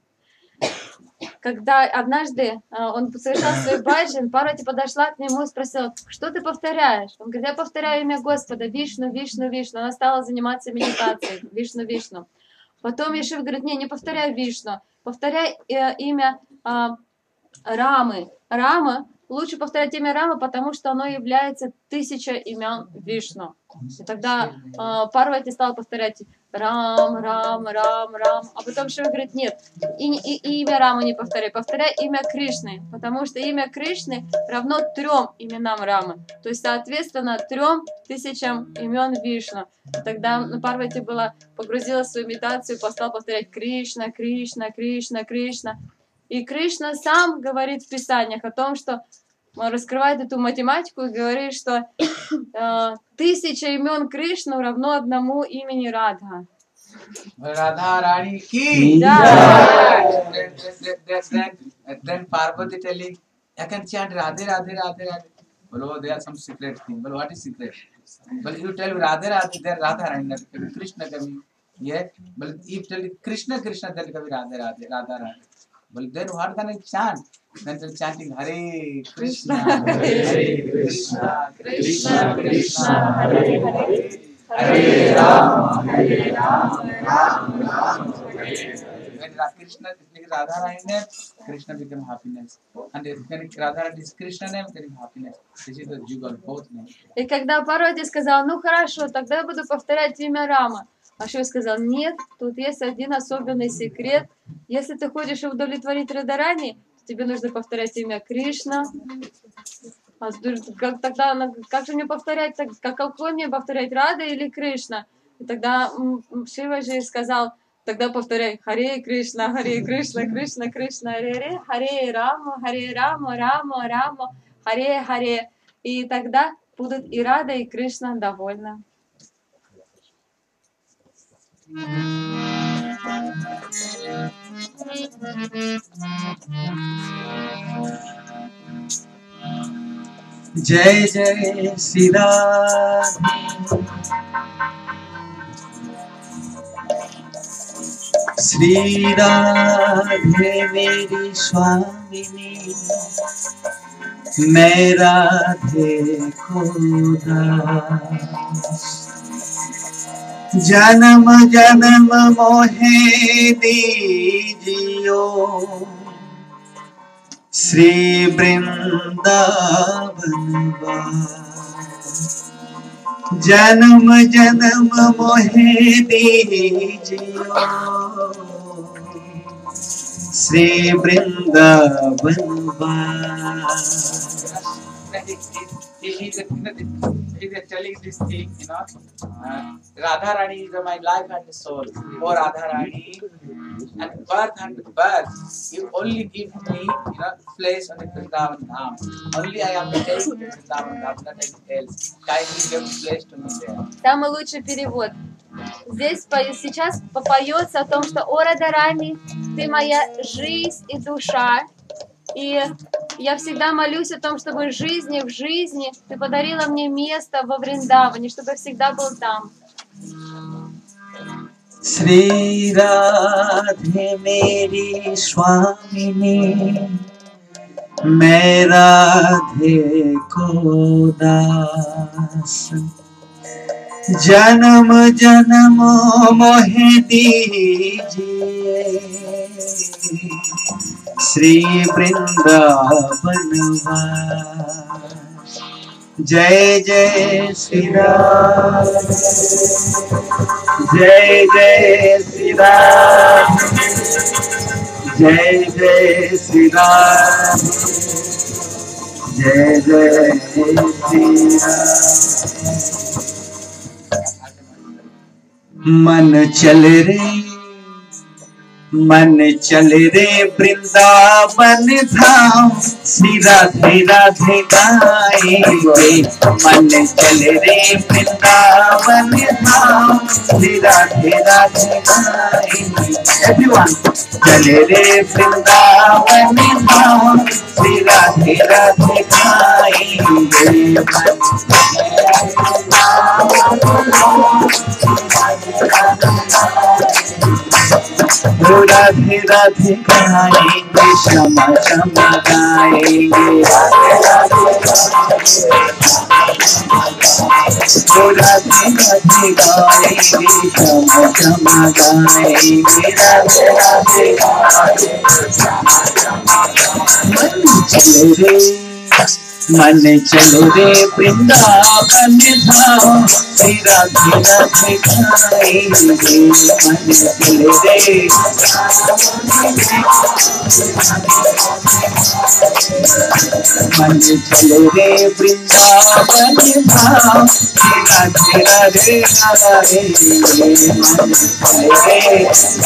когда однажды он совершал свой баджан, Парвати подошла к нему и спросила, что ты повторяешь? Он говорит, я повторяю имя Господа, Вишну, Вишну, Вишну. Она стала заниматься медитацией, Вишну, Вишну. Потом Шива говорит, не повторяй Вишну, повторяй имя Рамы. Рама, лучше повторять имя Рама, потому что оно является 1000 имен Вишну. И тогда Парвати стала повторять Рам, Рам, Рам, Рам. А потом Шива говорит, нет, и имя Рама не повторяй, повторяй имя Кришны, потому что имя Кришны равно 3 именам Рамы. То есть, соответственно, 3000 имен Вишну. И тогда Парвати погрузилась в свою медитацию и стала повторять Кришна, Кришна, Кришна, Кришна. И Кришна сам говорит в Писаниях о том, что раскрывает эту математику и говорит, что 1000 имен Кришну равно одному имени Радха. Radha Rani ki. Then Parvati telling, I can chant Radhe Radhe Radhe Radhe. Well, oh, there are some secret thing. Well, what is secret? Well, you tell Radhe Radhe, there Radha Rani, Krishna coming. Yeah. Well, if you tell Krishna Krishna, then come Radhe Radhe, Radha Rani. Well, then what can I chant? Then they're chanting Hare Krishna, Hare Krishna, Krishna Krishna, Hare Hare, Hare Rama, Hare Rama, Rama Rama, Hare Hare. When Krishna is Radha Rani name, Krishna become happiness. And when Radha Rani is Krishna name, then happiness. This is the jugal, both names. И когда Парвати сказал, ну хорошо, тогда я буду повторять имя Рама. А Шива сказал, нет, тут есть один особенный секрет. Если ты хочешь удовлетворить Радарани, то тебе нужно повторять имя Кришна. А тогда, как же мне повторять, какой мне повторять, Рада или Кришна? И тогда Шива же сказал, тогда повторяй Харе Кришна, Кришна, Кришна, Харе Харе, Рама, Рама, Рама, Харе, Харе. И тогда будут и Рада, и Кришна довольны. जय जय श्री राधे श्री राधे मेरी स्वामिनी मैं राधे को दास जन्म जन्म मोहे दीजियो श्री वृंदावन जन्म जन्म मोहे दीजियो श्री Vrindavan He's telling this thing, Radha Rani is my life and soul. Oh Radha Rani, and birth, you only give me, place on the Vrindavan Dham. Only I am the take to Vrindavan Dham, nothing else. Kindly give place to me there. Самый лучший перевод. Здесь сейчас попоется о том, что «О, Радарани, ты моя жизнь и душа». И я всегда молюсь о том, чтобы в жизни ты подарила мне место во Вриндаване, чтобы я всегда был там. Shri Radhe meri Swamini मैं राधे को दास जन्म जन्म मोहे दीजिए श्री वृंदावन जय जय श्री राम जय जय श्री राम जय जय श्री राम जय जय श्री राम मन चल रे वृंदावन धाम श्री राधे राधे गाएंगे मन चल रे वृंदावन धाम श्री राधे राधे गाएंगे एवरीवन चल रे वृंदावन धाम श्री राधे राधे गाएंगे राधे राधे गाएंगे क्षमा क्षमा गाएंगे राधे राधे गाएंगे क्षमा क्षमा गाएंगे राधे राधे मन चलो रे वृंदावन धाम श्री राधे राधे गाएंगे मन चलो रे मन चलो रे वृंदावन धाम श्री राधे राधे गाएंगे मन चलो रे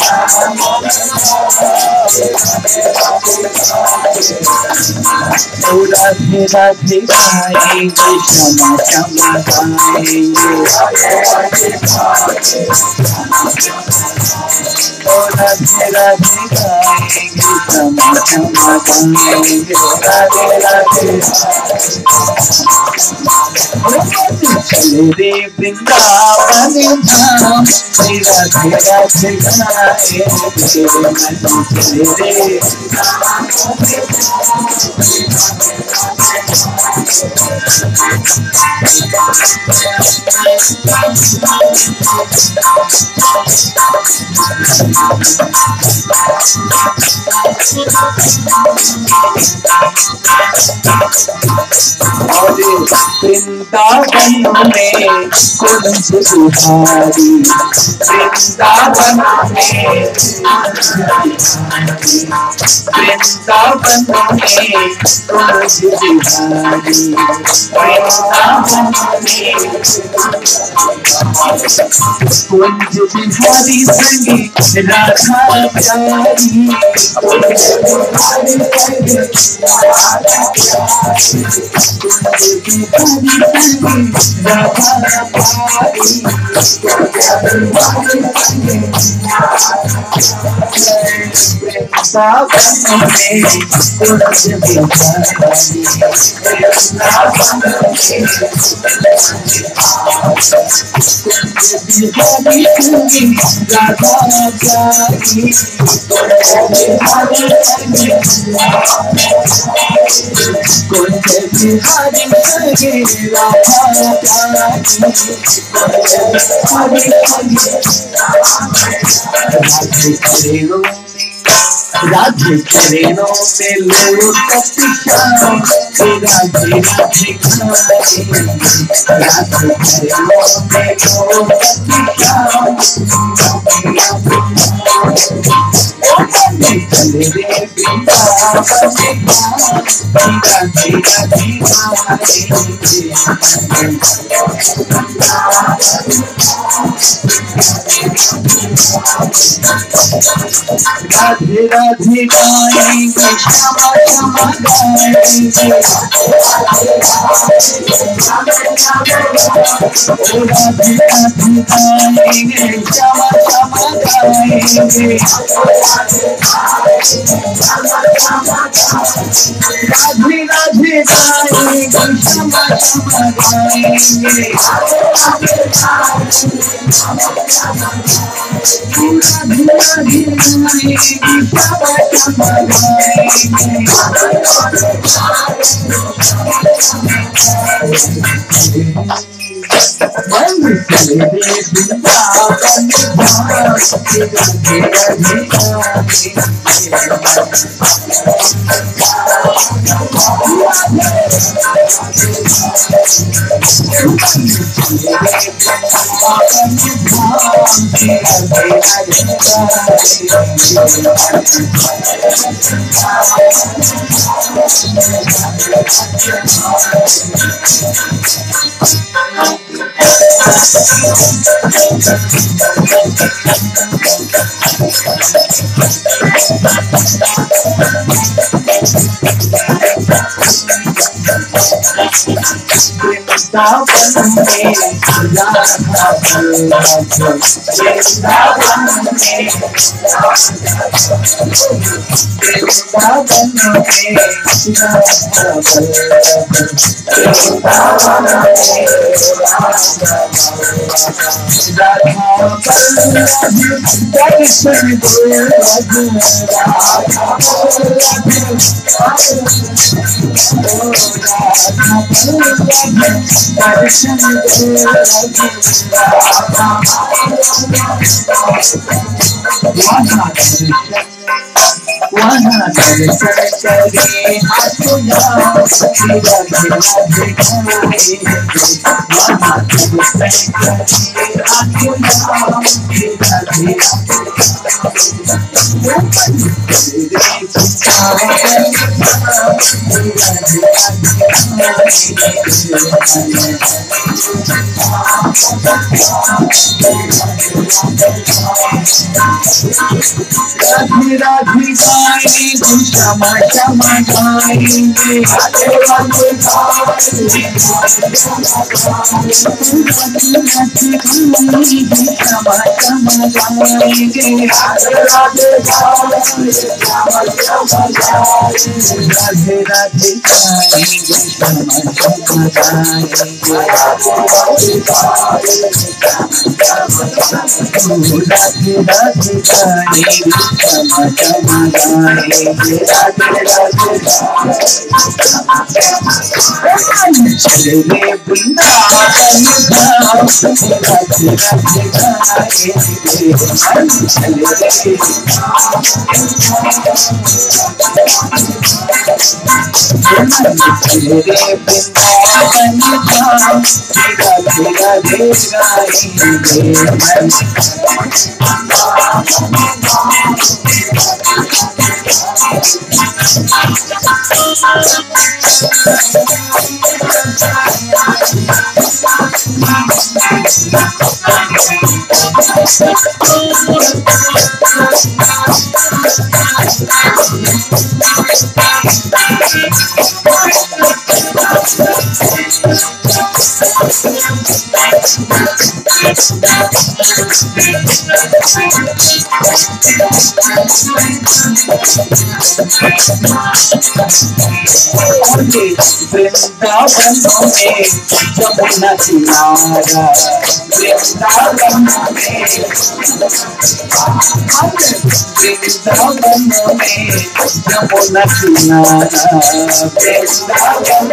राधे राधे गाएंगे क्षमा क्षमा गाएंगे राधे राधे गाएंगे क्षमा क्षमा गाएंगे राधे राधे चले रे वृंदावन धाम श्री राधे राधे गाएंगे मन चले रे वृंदावन में कुंज बिहारी, वृंदावन में वृंदावन में कुंज बिहारी, वृंदावन में कुंज बिहारी संगे राधा प्यारी, कुंज बिहारी संगे राधा प्यारी, राधे चरणों में लोटती श्याम, राधे राधे गाए, राधे चरणों में लोटती श्याम, चले रे वृंदावन में राधे राधे राधे राधे गाएंगे, श्यामा श्यामा गाएंगे, राधे राधे गाएंगे, श्यामा श्यामा गाएंगे, राधे राधे गाएंगे, श्यामा श्यामा गाएंगे, राधे राधे गाएंगे, श्यामा श्यामा गाएंगे, राधे राधे गाएंगे, श्यामा श्यामा गाएंगे, राधे राधे गाएंगे, श्यामा श्यामा गाएंगे, राधे राधे गाएंगे, श्यामा श्यामा गाएंगे, राधे राधे गाएंगे, राधे राधे गाएंगे क्षमा क्षमा गाएंगे राधे राधे चले रे वृंदावन धाम राधे राधे गाएंगे मन चले रे चले रे वृंदावन धाम राधे राधे गाएंगे मन वृंदावन में जमुना किनारा वृंदावन में जमुना किनारा वृंदावन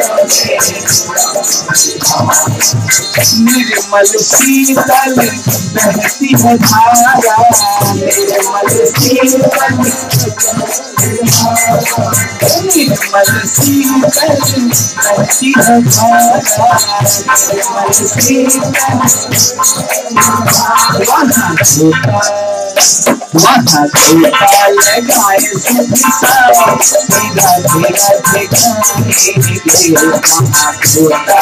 में निर्मल शीतल बहती है धारा निर्मल शीतल निर्मल शीतल बहती है धारा निर्मल शीतल वहाँ धोखा लगाए सुधिसा राधे राधे गाएंगे वहाँ धोखा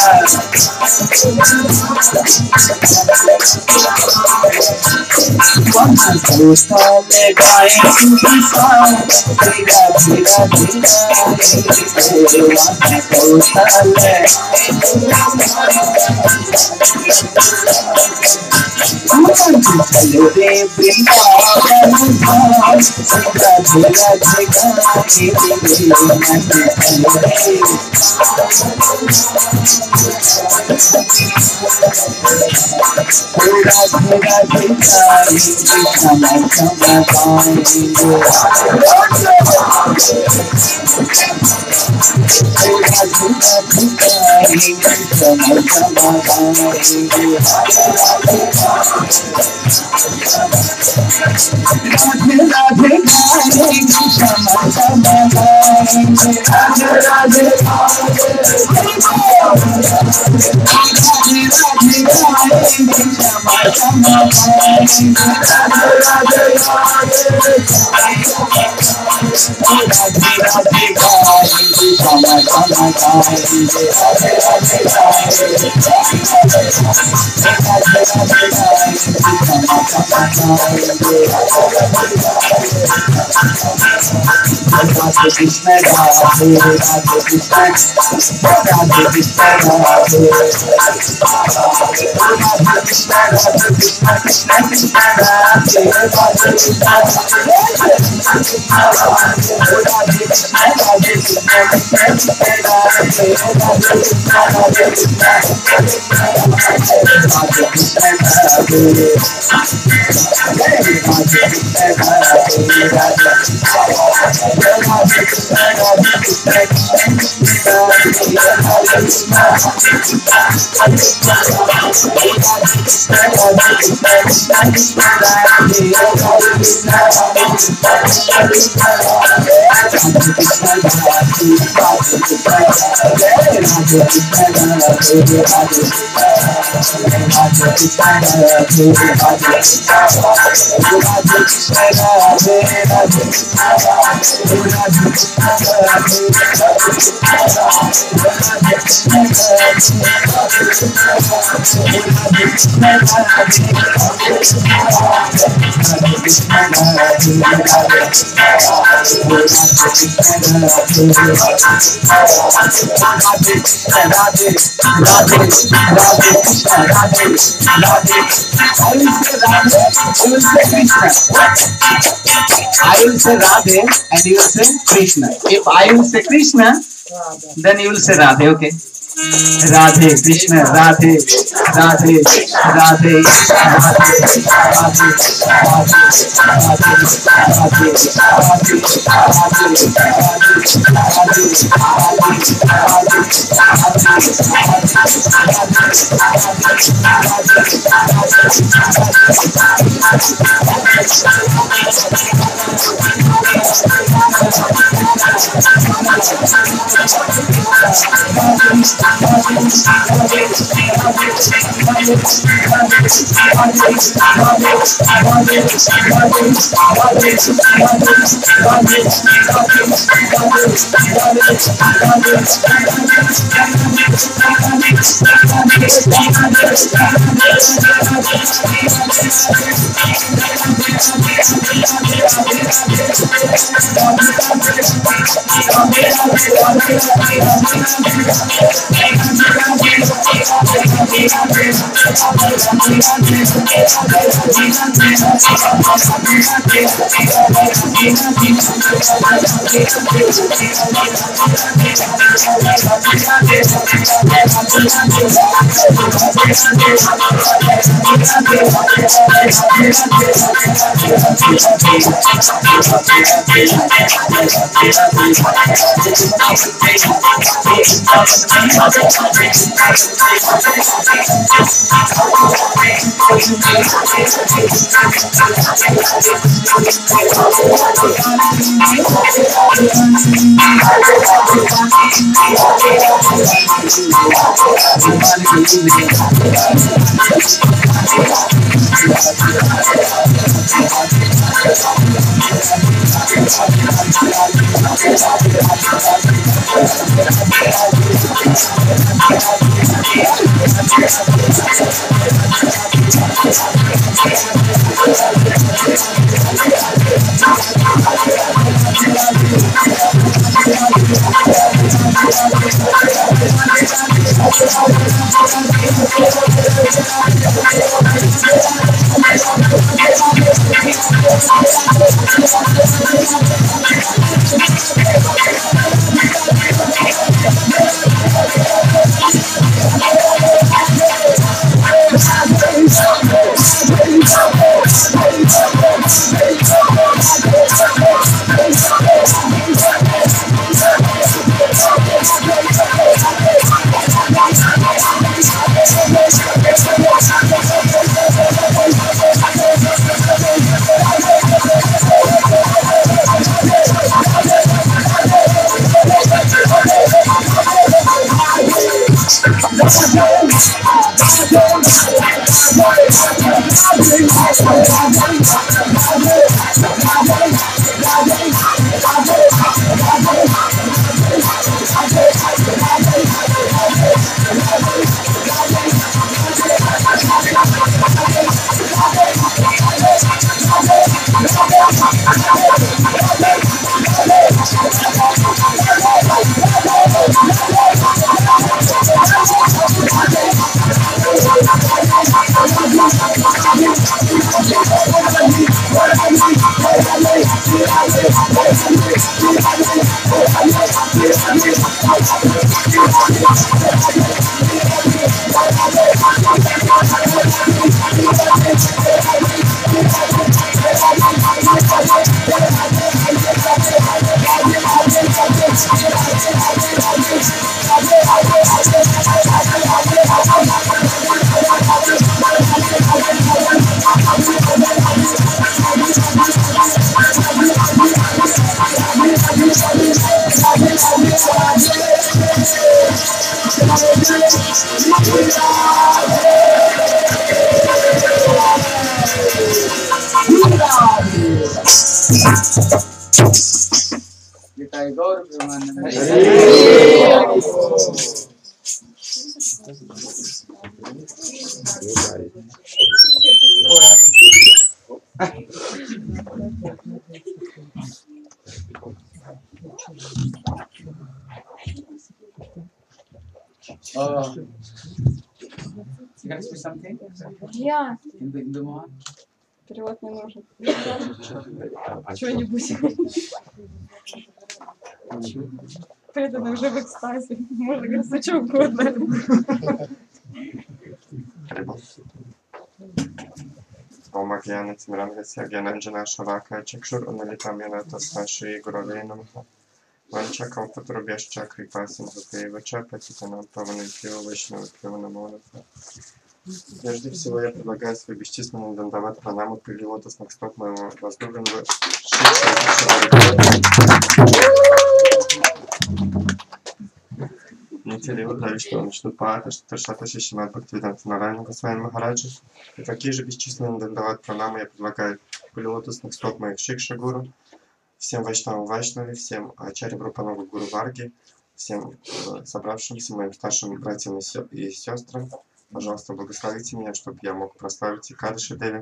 वहाँ धोखा लगाए सुधिसा राधे राधे गाएंगे वहाँ धोखा चलो रे वृंदावन धाम राधे राधे गाएंगे मन चलो रे राधे राधे गाएंगे क्षमा क्षमा गाएंगे राधे राधे गाएंगे क्षमा क्षमा गाएंगे राधे राधे गाएंगे क्षमा क्षमा गाएंगे राधे राधे राधे गाएंगे क्षमा क्षमा गाएंगे राधे राधे राधे राधे गाएंगे क्षमा क्षमा गाएंगे राधे राधे गाएंगे राधे राधे गाएंगे क्षमा क्षमा गाएंगे राधे कृष्ण राधे राधे कृष्ण राधे कृष्ण राधे राधे कृष्ण राधे कृष्ण कृष्ण कृष्ण राधे राधे कृष्ण राधे कृष्ण राधे कृष्ण कृष्ण कृष्ण राधे राधे कृष्ण राधे कृष्ण राधे कृष्ण Radhe I will say Radhe and you will say Krishna. If I will say Krishna, then you will say Radhe, okay? Radhe कृष्ण राधे राधे Radhe You can speak something? Я. Hindu Mahan? Перевод не нужен. Что-нибудь. преданный уже в экстазе. Можно говорить, за что угодно. Om Agyana Timirandasya Gyananjana Shalaka Chakshur Unalitamyana Tasma Shri Gurave Namaha Vancha Kalpatarubhyascha Kripasam Bhuteva Патитанам Паванапио Вайшнавапио Намо Намः. Прежде всего я предлагаю свои бесчисленные дандават пранамы при лотосных стоп моего возлюбленного Нетерпеливо дали, что начнут паата, что Таршата Шишимат Бхактивиданта Нарайана Госвами Махараджа. И такие же бесчисленные дандават пранамы я предлагаю при лотосных стоп моих Шикша-гуру, всем Вайшнавам Вайшнаве, всем Ачарья Брупанову Гуру Варги, всем собравшимся, моим старшим братьям и сестрам. Пожалуйста, благословите меня, чтобы я мог прославить Экадаши Деви.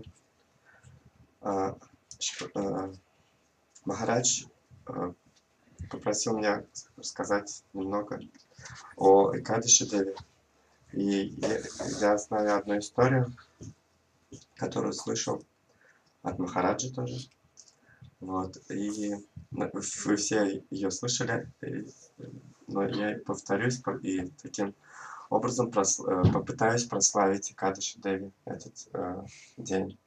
Махарадж попросил меня рассказать немного о Экадаши Деви. И я знаю одну историю, которую слышал от Махараджа тоже. Вот. И вы все ее слышали, но я повторюсь и таким образом попытаюсь прославить Экадаши Деви этот день.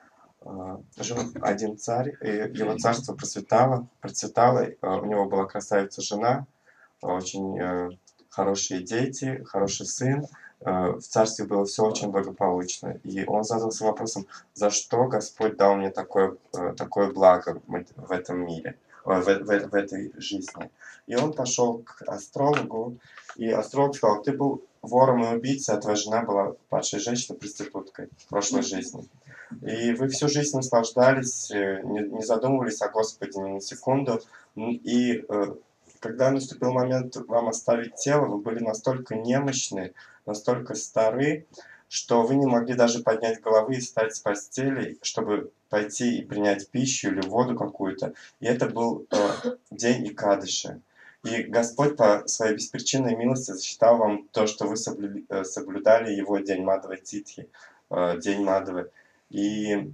Жил один царь, и его царство процветало, у него была красавица жена, очень хорошие дети, хороший сын, в царстве было все очень благополучно. И он задался вопросом, за что Господь дал мне такое благо в этом мире, в этой жизни. И он пошел к астрологу, и астролог сказал, ты был вором и убийцей, а твоя жена была падшей женщиной, проституткой в прошлой жизни. И вы всю жизнь наслаждались, не задумывались о Господе ни на секунду. И когда наступил момент вам оставить тело, вы были настолько немощны, настолько стары, что вы не могли даже поднять головы и встать с постели, чтобы пойти и принять пищу или воду какую-то. И это был день Экадаши. И Господь по своей беспричинной милости засчитал вам то, что вы соблюдали его день Мадхавы Титхи, день Мадхавы. И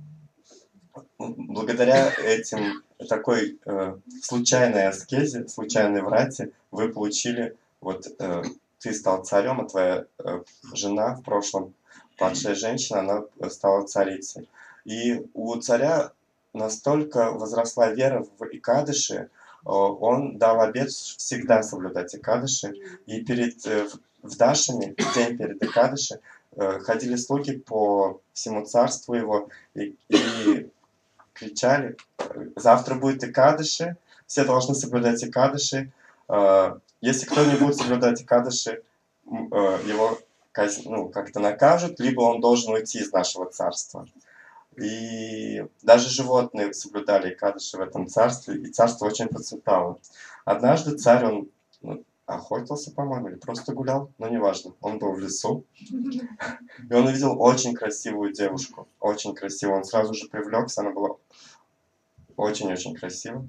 благодаря такой случайной аскезе, случайной врате, вы получили, ты стал царем, а твоя жена в прошлом, падшая женщина, она стала царицей. И у царя настолько возросла вера в Экадаши, он дал обет всегда соблюдать Экадаши. И в Дашами, в день перед Экадаши, ходили слуги по всему царству его и кричали, завтра будет Экадаши, все должны соблюдать Экадаши. Если кто не будет соблюдать Экадаши, его как-то накажут, либо он должен уйти из нашего царства. И даже животные соблюдали Экадаши в этом царстве, и царство очень процветало. Однажды царь, он охотился, по-моему, или просто гулял, но неважно. Он был в лесу, и он увидел очень красивую девушку, очень красивую. Он сразу же привлекся, она была очень-очень красивая.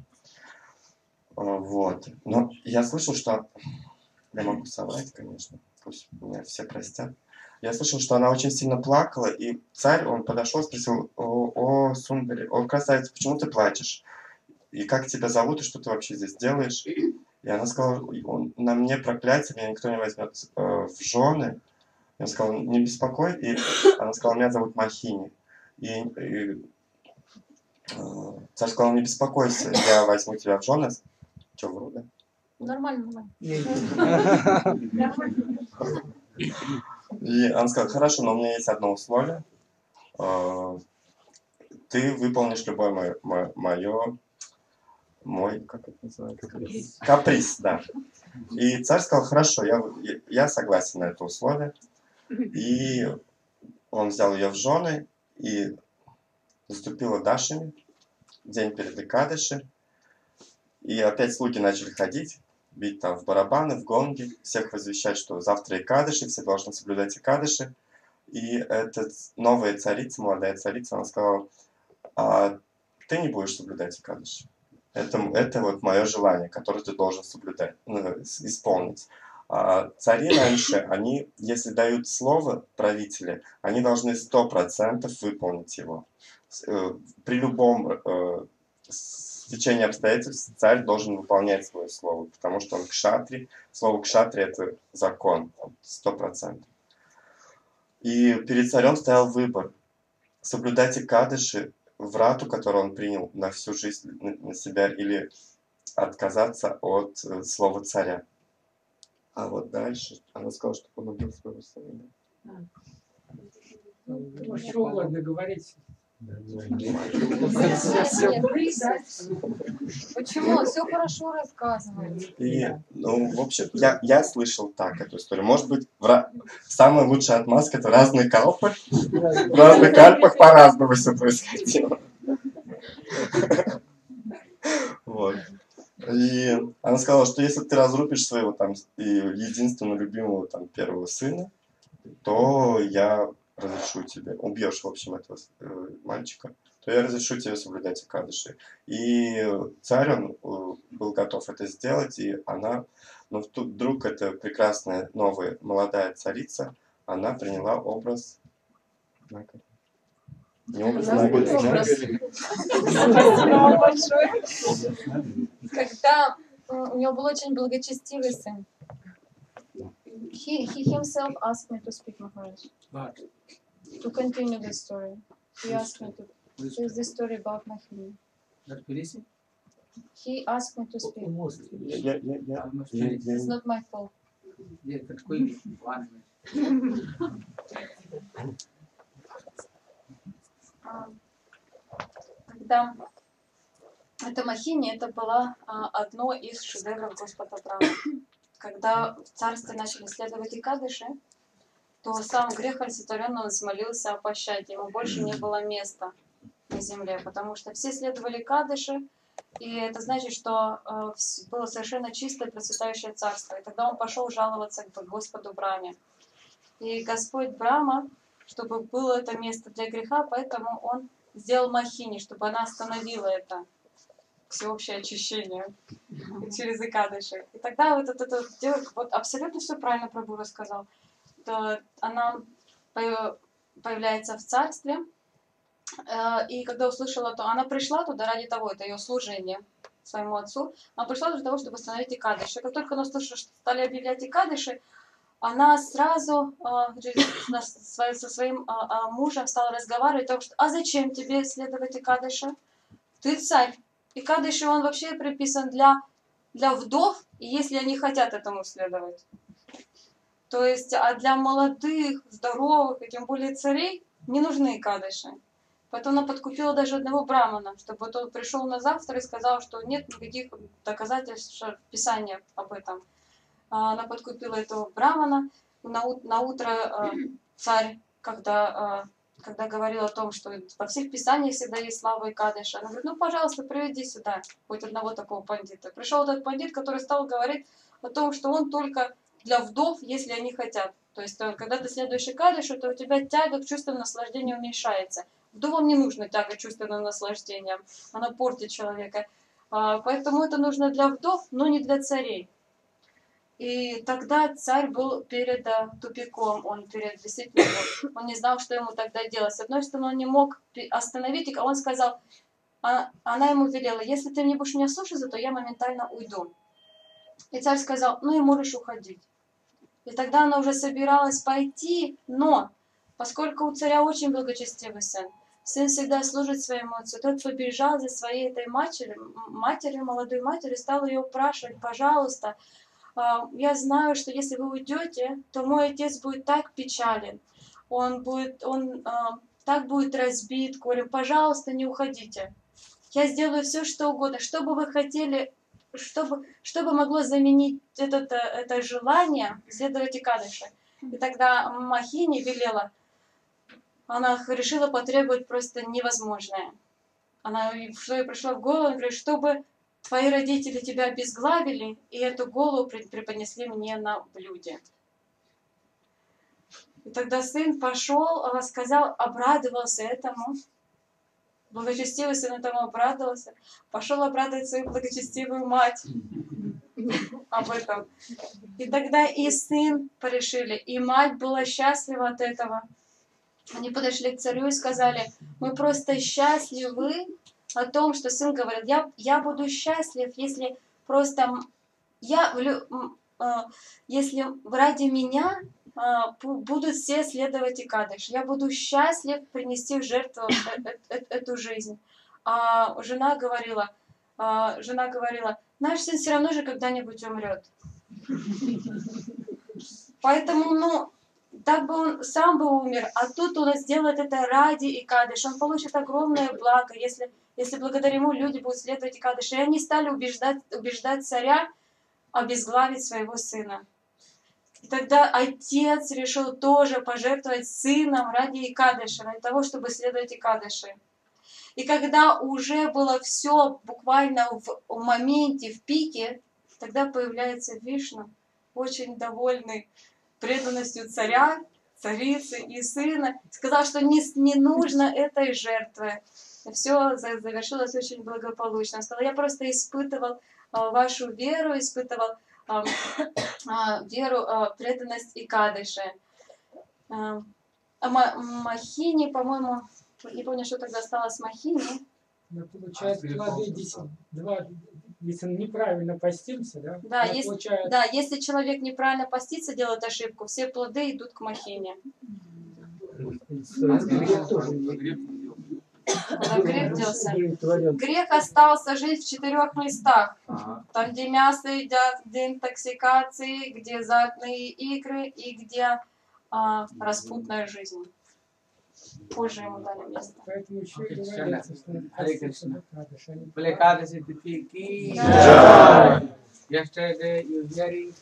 Вот. Но я слышал, что... Я могу соврать, конечно, пусть меня все простят. Я слышал, что она очень сильно плакала, и царь, он подошел и спросил, о Сундари, о красавица, почему ты плачешь? И как тебя зовут, и что ты вообще здесь делаешь? И она сказала, на мне проклятие, меня никто не возьмет в жены. Я сказал, не беспокой. И она сказала, меня зовут Махини. И царь сказал, не беспокойся, я возьму тебя в жены. Че, вру, да? Нормально. И она сказала, хорошо, но у меня есть одно условие. Ты выполнишь любой мой, как это называется? Каприз, да. И царь сказал, хорошо, я согласен на это условие. И он взял ее в жены, и наступила Дашами, день перед Экадаши. И опять слуги начали ходить, бить там в барабаны, в гонги, всех возвещать, что завтра Экадаши, все должны соблюдать Экадаши. И эта новая царица, молодая царица, она сказала, а ты не будешь соблюдать Экадаши. Это вот мое желание, которое ты должен соблюдать, исполнить. А цари раньше, они, если дают слово правители, они должны 100% выполнить его. При любом течение обстоятельств царь должен выполнять свое слово, потому что он кшатри. Слово кшатри — это закон, 100%. И перед царем стоял выбор: соблюдать Экадаши, врату, которую он принял на всю жизнь на себя, или отказаться от слова царя. А вот дальше она сказала, что он убил своего сына. Может, что угодно говорить. Почему? Все хорошо рассказывается. И, ну, в общем, я слышал так эту историю. Может быть, самая лучшая отмазка — это разные калпы. В разных кальпах по-разному все происходило. Вот. И она сказала, что если ты разрубишь своего там единственного любимого там первого сына, то я разрешу тебе, убьешь, в общем, этого мальчика, то я разрешу тебе соблюдать Экадаши. И царь, он был готов это сделать, и она, но вдруг эта прекрасная новая молодая царица, она приняла образ Нагали. Не образ Нагали, Спасибо вам большое. Когда у него был очень благочестивый сын, he himself asked me to speak, Maharaj, to continue this story. He asked me to tell this story about Mahini. He asked me to speak. It's not my fault. Когда это Махини, это было одно из шедевров Господа Брахмы. Когда в царстве начали следовать Экадаши, то сам грех олицетворенно он взмолился о пощаде. Ему больше не было места на земле, потому что все следовали Экадаши, и это значит, что было совершенно чистое процветающее царство. И тогда он пошел жаловаться к Господу Брахме. И Господь Брахма, чтобы было это место для греха, поэтому он сделал Махини, чтобы она остановила это всеобщее очищение через Экадаши. И тогда вот эта девушка, вот абсолютно все правильно Прабху рассказал. То она появляется в царстве, и когда услышала, то она пришла туда ради того, это ее служение своему отцу, она пришла для того, чтобы остановить Экадаши. Как только она услышала, что стали объявлять Экадаши, она сразу со своим мужем стала разговаривать о том, что «А зачем тебе следовать Экадаши? Ты царь». Экадаши, он вообще приписан для вдов, и если они хотят этому следовать. То есть, а для молодых, здоровых, и тем более царей, не нужны Экадаши. Поэтому она подкупила даже одного брамана, чтобы он пришел на завтра и сказал, что нет никаких доказательств в Писании об этом. Она подкупила этого брамана. На утро царь, когда говорил о том, что во всех писаниях всегда есть слава Экадаши, она говорит, ну, пожалуйста, приведи сюда хоть одного такого пандита. Пришел этот пандит, который стал говорить о том, что он только для вдов, если они хотят. То есть, когда ты следуешь Экадаши, то у тебя тяга к чувственному наслаждению уменьшается. Вдовам не нужно тяга к чувственным наслаждениям. Она портит человека. Поэтому это нужно для вдов, но не для царей. И тогда царь был перед тупиком, он действительно, он не знал, что ему тогда делать. С одной стороны, он не мог остановить, и он сказал, она ему велела, если ты не будешь меня слушаться, то я моментально уйду. И царь сказал, ну и можешь уходить. И тогда она уже собиралась пойти, но поскольку у царя очень благочестивый сын всегда служит своему отцу, тот побежал за своей этой матерью, молодой матерью, стал ее упрашивать, пожалуйста, я знаю, что если вы уйдете, то мой отец будет так печален, он так будет разбит горем, пожалуйста, не уходите. Я сделаю все, что угодно, что бы вы хотели, чтобы могло заменить это желание следовать Экадаши. И тогда Махини велела, она решила потребовать просто невозможное. Что ей пришло в голову, она говорит, чтобы твои родители тебя обезглавили, и эту голову преподнесли мне на блюде. И тогда сын пошел, сказал, обрадовался этому. Благочестивый сын этому обрадовался. Пошел обрадовать свою благочестивую мать об этом. И тогда и сын порешили, и мать была счастлива от этого. Они подошли к царю и сказали, мы просто счастливы, о том, что сын говорит, я буду счастлив, если просто я, если ради меня будут все следовать Экадыш. Я буду счастлив принести в жертву эту жизнь. А жена говорила, наш сын все равно же когда-нибудь умрет. Поэтому, так бы он сам бы умер, а тут он сделает это ради Экадыш. Он получит огромное благо, если благодаря ему люди будут следовать Экадыш. И они стали убеждать царя обезглавить своего сына. И тогда отец решил тоже пожертвовать сыном ради Экадыша, ради того, чтобы следовать Экадыше. И когда уже было все буквально в моменте, в пике, тогда появляется Вишну, очень довольный преданностью царя, царицы и сына, сказал, что не нужно этой жертвы. И все завершилось очень благополучно. Он сказал, я просто испытывал вашу веру, испытывал веру, преданность Экадыше. Махини, по-моему, не помню, что тогда стало с Махини. Ну, получается, если он неправильно постился, да? Да, если человек неправильно постится, делает ошибку, все плоды идут к Махине. Когда грех делся. Грех остался жить в 4 местах. Там, где мясо едят, где интоксикации, где азартные игры и где распутная жизнь. Позже ему дали место. Поэтому еще и Hare Krishna. Bole Ekadasi Tithi ki. Yesterday you hearing,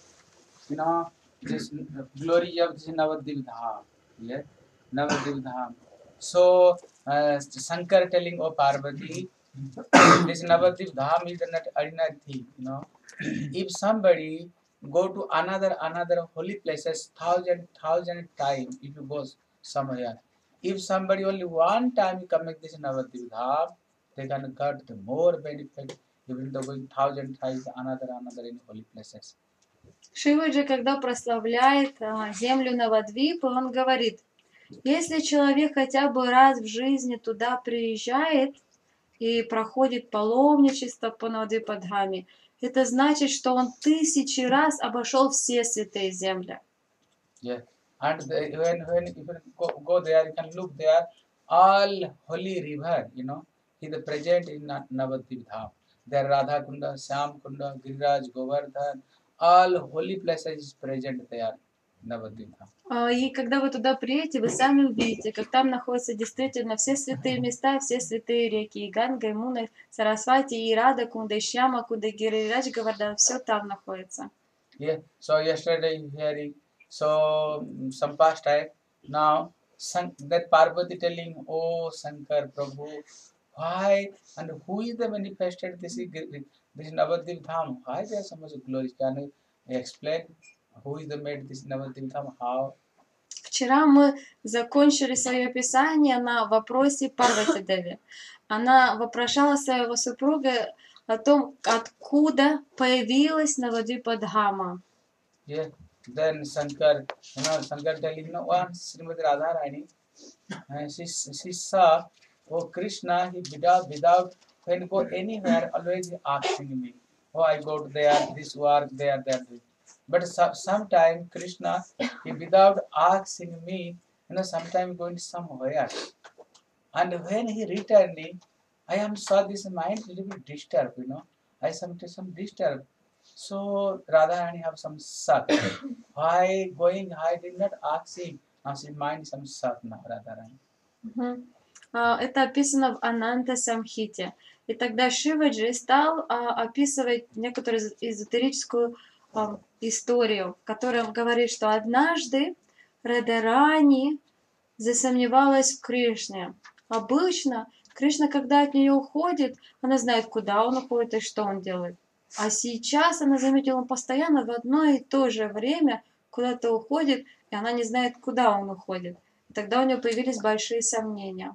this glory of this Nabadwip Dham. Yeah, Nabadwip Dham. So Shankar telling, O Parvati, this Nabadwip Dham is not ordinary thing. If somebody go to another holy places thousand times, if you go somewhere. If somebody only one time commit this Navadvip Dham, they can get the more benefit, even though going 1,000 times another in holy places. Шиваджи, когда прославляет землю Навадвипы, он говорит, если человек хотя бы раз в жизни туда приезжает и проходит паломничество по Навадвипадхаме, это значит, что он 1000 раз обошел все святые земли. Yeah. And when you go there, you can look there, all holy river, is present in Navadvip Dham. There Radha Kunda, Syam Kunda, Giriraj, Govardhan, all holy places is present there, Navadvip Dham. И когда вы туда приедете, вы сами увидите, как там находятся действительно все святые места, все святые реки, и Ганга, и Муна, Сарасвати, и Рада Кунда, и Шьяма Кунда, и Гирирадж Говардан, все там находится. Yeah. So yesterday hearing, so some past time, now that Parvati telling, oh Shankar Prabhu, why and who is the manifested this Navadvip Dham? Why there are so much glories? Can you explain who is the made this Navadvip Dham? How? Вчера мы закончили свое описание на вопросе Парвати Деви. Она вопрошала своего супруга о том, откуда появилась Навадвипа Дхама. Yeah. Then Shankar telling, once Srimati Radharani, she saw, oh Krishna, he without when go anywhere, always asking me, oh I go to there, this work, there. But sometime Krishna, he without asking me, sometime going somewhere. And when he returning, I am saw this mind little bit disturbed, I sometimes some disturbed. So Radharani have some shock. Why going? I did not ask him. Now she mind some shock now, Radharani. Это описано в Ананта Самхите. И тогда Шиваджи стал описывать некоторую эзотерическую историю, в которой он говорит, что однажды Радharani засомневалась в Кришне. Обычно Кришна, когда от нее уходит, она знает, куда он уходит и что он делает. А сейчас она заметила, он постоянно в одно и то же время куда-то уходит, и она не знает, куда он уходит. И тогда у нее появились большие сомнения.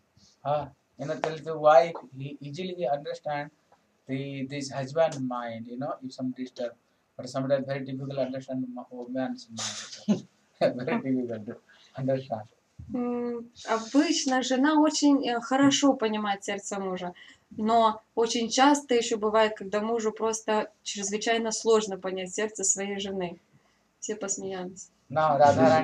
Tell the wife, he easily understand this husband mind, if some disturb, but sometimes very difficult to understand man's mind. Very difficult to understand. Обычно жена очень хорошо понимает сердце мужа, Но очень часто еще бывает, когда мужу просто чрезвычайно сложно понять сердце своей жены. Все посмеялись. Now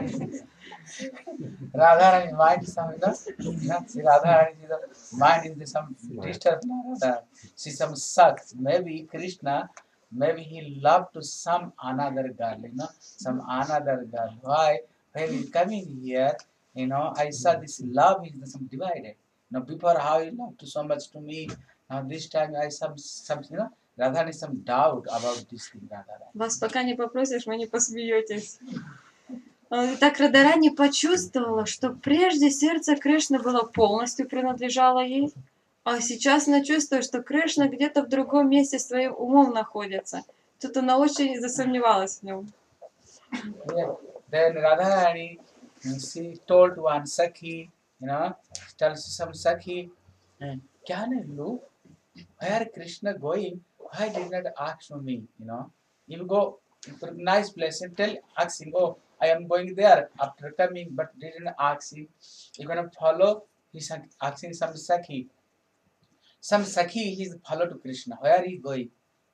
Radharani mind some, see Radharani is the mind in the some disturbed. She some suck. Maybe Krishna, maybe he loved to some another girl, some another girl. Why? When he coming here, I saw this love is the some divided. Before how he loved to so much to me, now this time I some Radharani some doubt about this thing, Radharani. Вас пока не попросишь, вы не посмеетесь. Так Радарани почувствовала, что прежде сердце Кришны было полностью принадлежало ей, а сейчас она чувствует, что Кришна где-то в другом месте своим умом находится. Тут она очень засомневалась в нем. Yeah. Then Radharani, she told one Sakhi, tells some Sakhi, can I look where Krishna going? Why did not ask me? You go to a nice place and ask him, oh, I am going there after coming, but didn't ask him. You're gonna follow. He's asking some Sakhi. Some Sakhi, he's follow to Krishna. Where he going?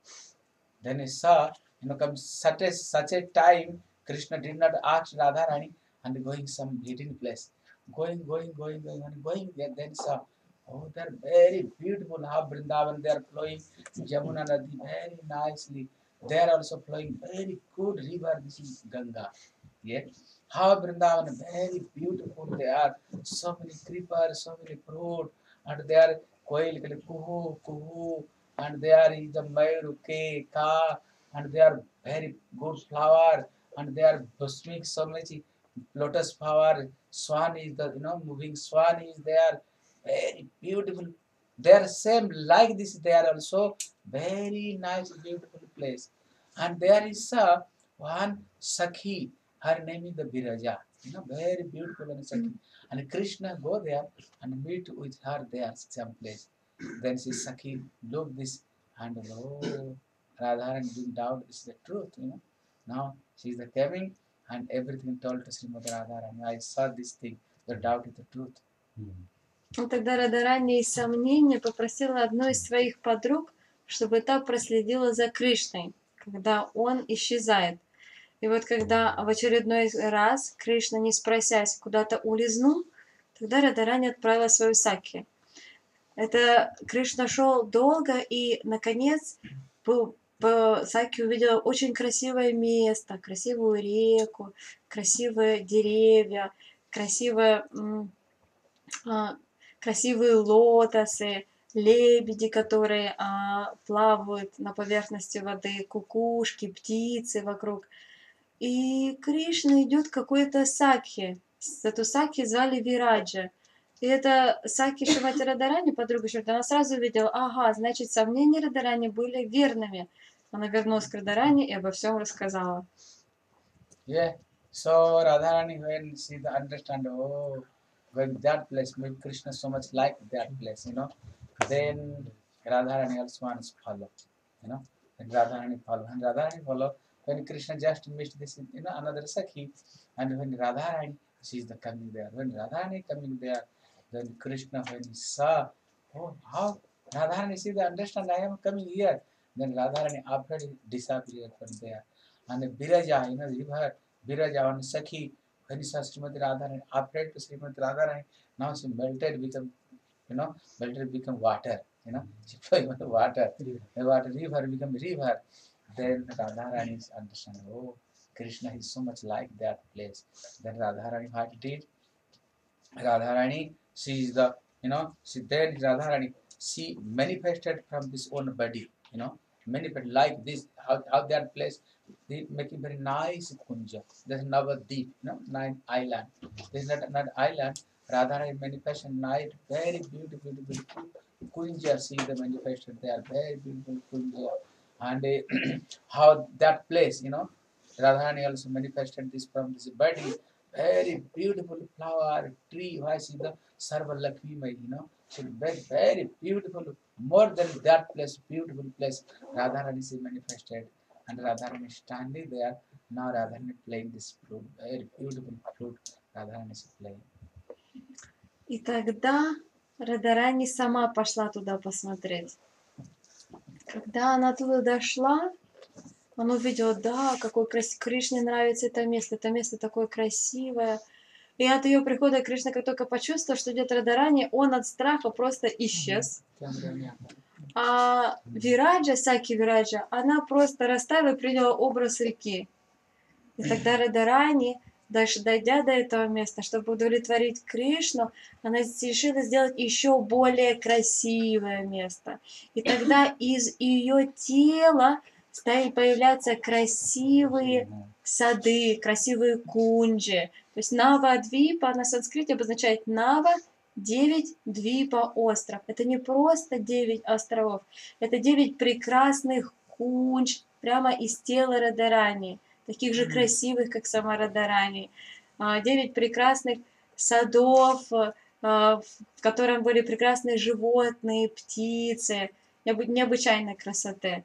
Then he saw, come such a time, Krishna did not ask Radharani and going some hidden place. Going, and going there. Then saw, oh, they're very beautiful. How Vrindavan, they are flowing Jamuna Nadi very nicely. They are also flowing very good river. This is Ganga. Yeah. How Vrindavan, very beautiful they are. So many creepers, so many fruit, and they are koil, kuhu, kuhu, and there is the mayur, ka, and they are very good flower, and they are blossoming so much lotus flower. Swan is the moving swan is there, very beautiful. They are same like this. They are also very nice, beautiful place. And there is one Sakhi. Her name is the Viraja. Very beautiful and Sakhi. And Krishna go there and meet with her there some place. Then she Sakhi look this and oh, Radharani didn't doubt this is the truth. Now she is the coming and everything told to Srimati Radharani. I saw this thing. The doubt is the truth. Тогда Радарани из сомнения попросила одну из своих подруг, чтобы та проследила за Кришной, когда он исчезает. И вот когда в очередной раз Кришна, не спросясь, куда-то улизнул, тогда Радарани отправила свою Сакхи. Это Кришна шел долго, и, наконец, Сакхи увидела очень красивое место, красивую реку, красивые деревья, красивые лотосы, лебеди, которые плавают на поверхности воды, кукушки, птицы вокруг. И Кришна идет к какой-то Сакхи. Эту Сакхи звали Вираджа. И это Сакхи Шримати Радарани, подруга Шримати, она сразу увидела, ага, значит, сомнения Радарани были верными. Она вернулась к Радарани и обо всем рассказала. Yeah, so Radharani, when she understand, oh, when that place, maybe Krishna so much like that place, then Radharani also wants to follow, then Radharani follow. And Radharani follow, when Krishna just missed this, another Sakhi, and when Radharani, she is the coming there. When Radharani coming there, then Krishna, when he saw, oh, how Radharani, see, they understand, I am coming here. Then Radharani after disappeared from there. And Biraja, river, Biraja and Sakhi, when he saw Srimati Radharani, afraid to Srimati Radharani, now she melted, become water, she flowing with the water. The water river become river. Then Radharani understand, oh, Krishna is so much like that place. Then Radharani what did? Radharani, she is the, then Radharani, she manifested from this own body, manifest like this, how that place, they making very nice kunja. There's Nabadwip, 9 island. There's not island, Radharani manifested night, very beautiful, kunja, see the manifested there, very beautiful kunja. And how that place, Radharani also manifested this from this body, very beautiful flower, tree, why see the Sarva Lakshmi, so very, very beautiful, more than that place, beautiful place, Radharani is manifested, and Radharani standing there, now Radharani playing this flute, very beautiful flute, Radharani is playing. И тогда Радарани сама пошла туда посмотреть. Когда она туда дошла, она увидела, да, какой Кришне нравится это место такое красивое. И от ее прихода Кришна, как только почувствовал, что идет Радарани, он от страха просто исчез. А Вираджа, Саки Вираджа, она просто растаяла и приняла образ реки. И тогда Радарани, дальше дойдя до этого места, чтобы удовлетворить Кришну, она решила сделать еще более красивое место. И тогда из ее тела стали появляться красивые сады, красивые кунджи. То есть Навадвипа на санскрите обозначает Нава, 9 двипа остров. Это не просто 9 островов, это 9 прекрасных кунж прямо из тела Радарани, таких же красивых, как сама Радарани. 9 прекрасных садов, в котором были прекрасные животные, птицы, необычайной красоты.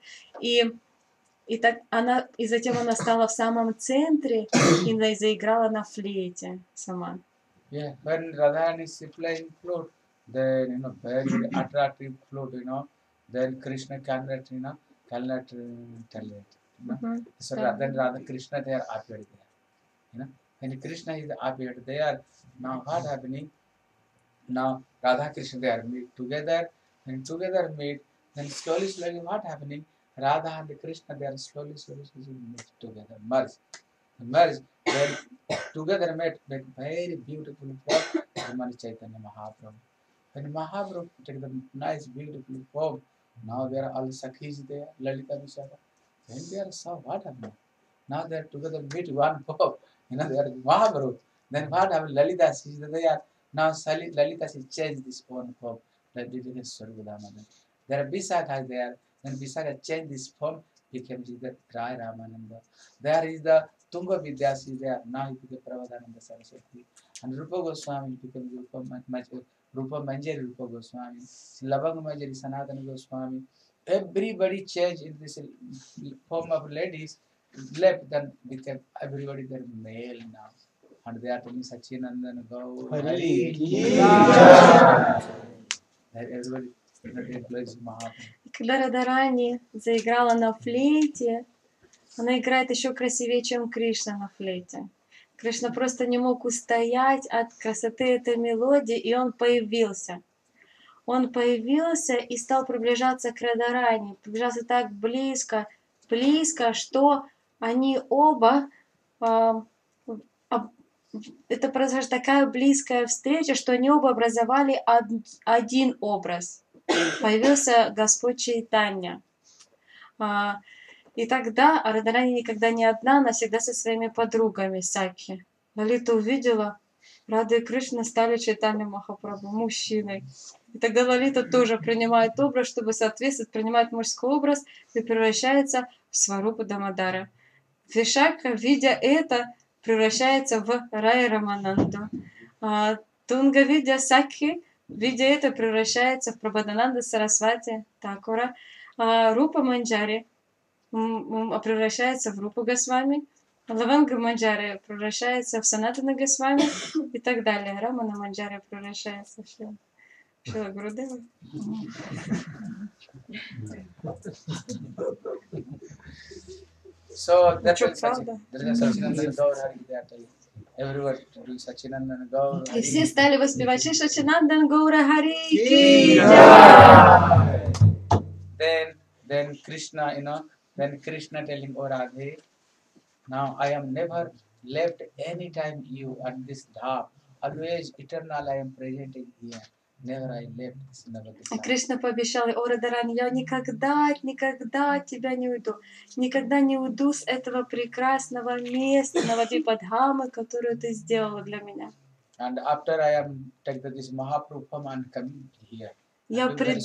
И затем она стала в самом центре и заиграла на флейте сама. Yeah, when Radharani is playing flute, then very very attractive flute, then Krishna cannot tell it. So then Radha Krishna they are appeared there. When Krishna is appeared there, now what happening? Now Radha Krishna they are meet together, and together meet, then slowly what happening? Radha and Krishna they are slowly meet together, merge, then together met very beautiful form, Brahmani Chaitanya Mahaprabhu. When Mahaprabhu take the nice beautiful form, now there are all Sakhis there, Lalita Vishaka. When they are so what happened? Now they are together meet one form, they are Mahaprabhu. Then what happened? Lalita is there. Now Lalita is changed this own form. There are Visakhas there. Then Visakha changed this form, became the Rai Ramananda. There is the Tunga Vidyas is there. Now he became Pravadananda Saraswati. And Rupa Goswami became Rupa Manjari Rupa Goswami. Lavanga Manjari Sanatana Goswami. Everybody changed in this form of ladies. Left, then became everybody their male now. And they are telling Sachinandan Gaur Hari Ki Jai. Everybody plays Mahaprabhu. И когда Радарани заиграла на флейте, она играет еще красивее, чем Кришна на флейте. Кришна просто не мог устоять от красоты этой мелодии, и он появился. Он появился и стал приближаться к Радарани, приближаться так близко, что они оба, это произошла такая близкая встреча, что они оба образовали один образ. Появился Господь Чайтанья. И тогда Радарани никогда не одна, она всегда со своими подругами Сакхи. Лалита увидела, Рада и Кришна стали Чайтанья Махапрабху, мужчиной. И тогда Лалита тоже принимает образ, чтобы соответствовать, принимает мужской образ и превращается в Сварупу Дамодара. Вишакха, видя это, превращается в Рай Рамананду. Тунга, видя Сакхи, видя это, превращается в Прабхадананда Сарасвати Такура. Рупа Манджари превращается в Рупу Госвами. Лаванга Манджари превращается в Санатана Госвами и так далее. Рамана Манджари превращается в Шила Гурудева. So that's Sachinandan Gaur Hari they are everyone doing Sachinandan Gaur. И все стали воспевать Шри Сачинандан Гаура Хари Ки Джай. Then Krishna, then Krishna telling, "Oh Radhe, now I am never left any time you at this dham. Always eternal I am present in here. Never I left this Nabadwip." Кришна пообещал, о Радарани, я никогда от тебя не уйду. Никогда не уйду с этого прекрасного места, Навадвипа Дхамы, которую ты сделала для меня. And after I am take this Mahaprabhu form and come here. Я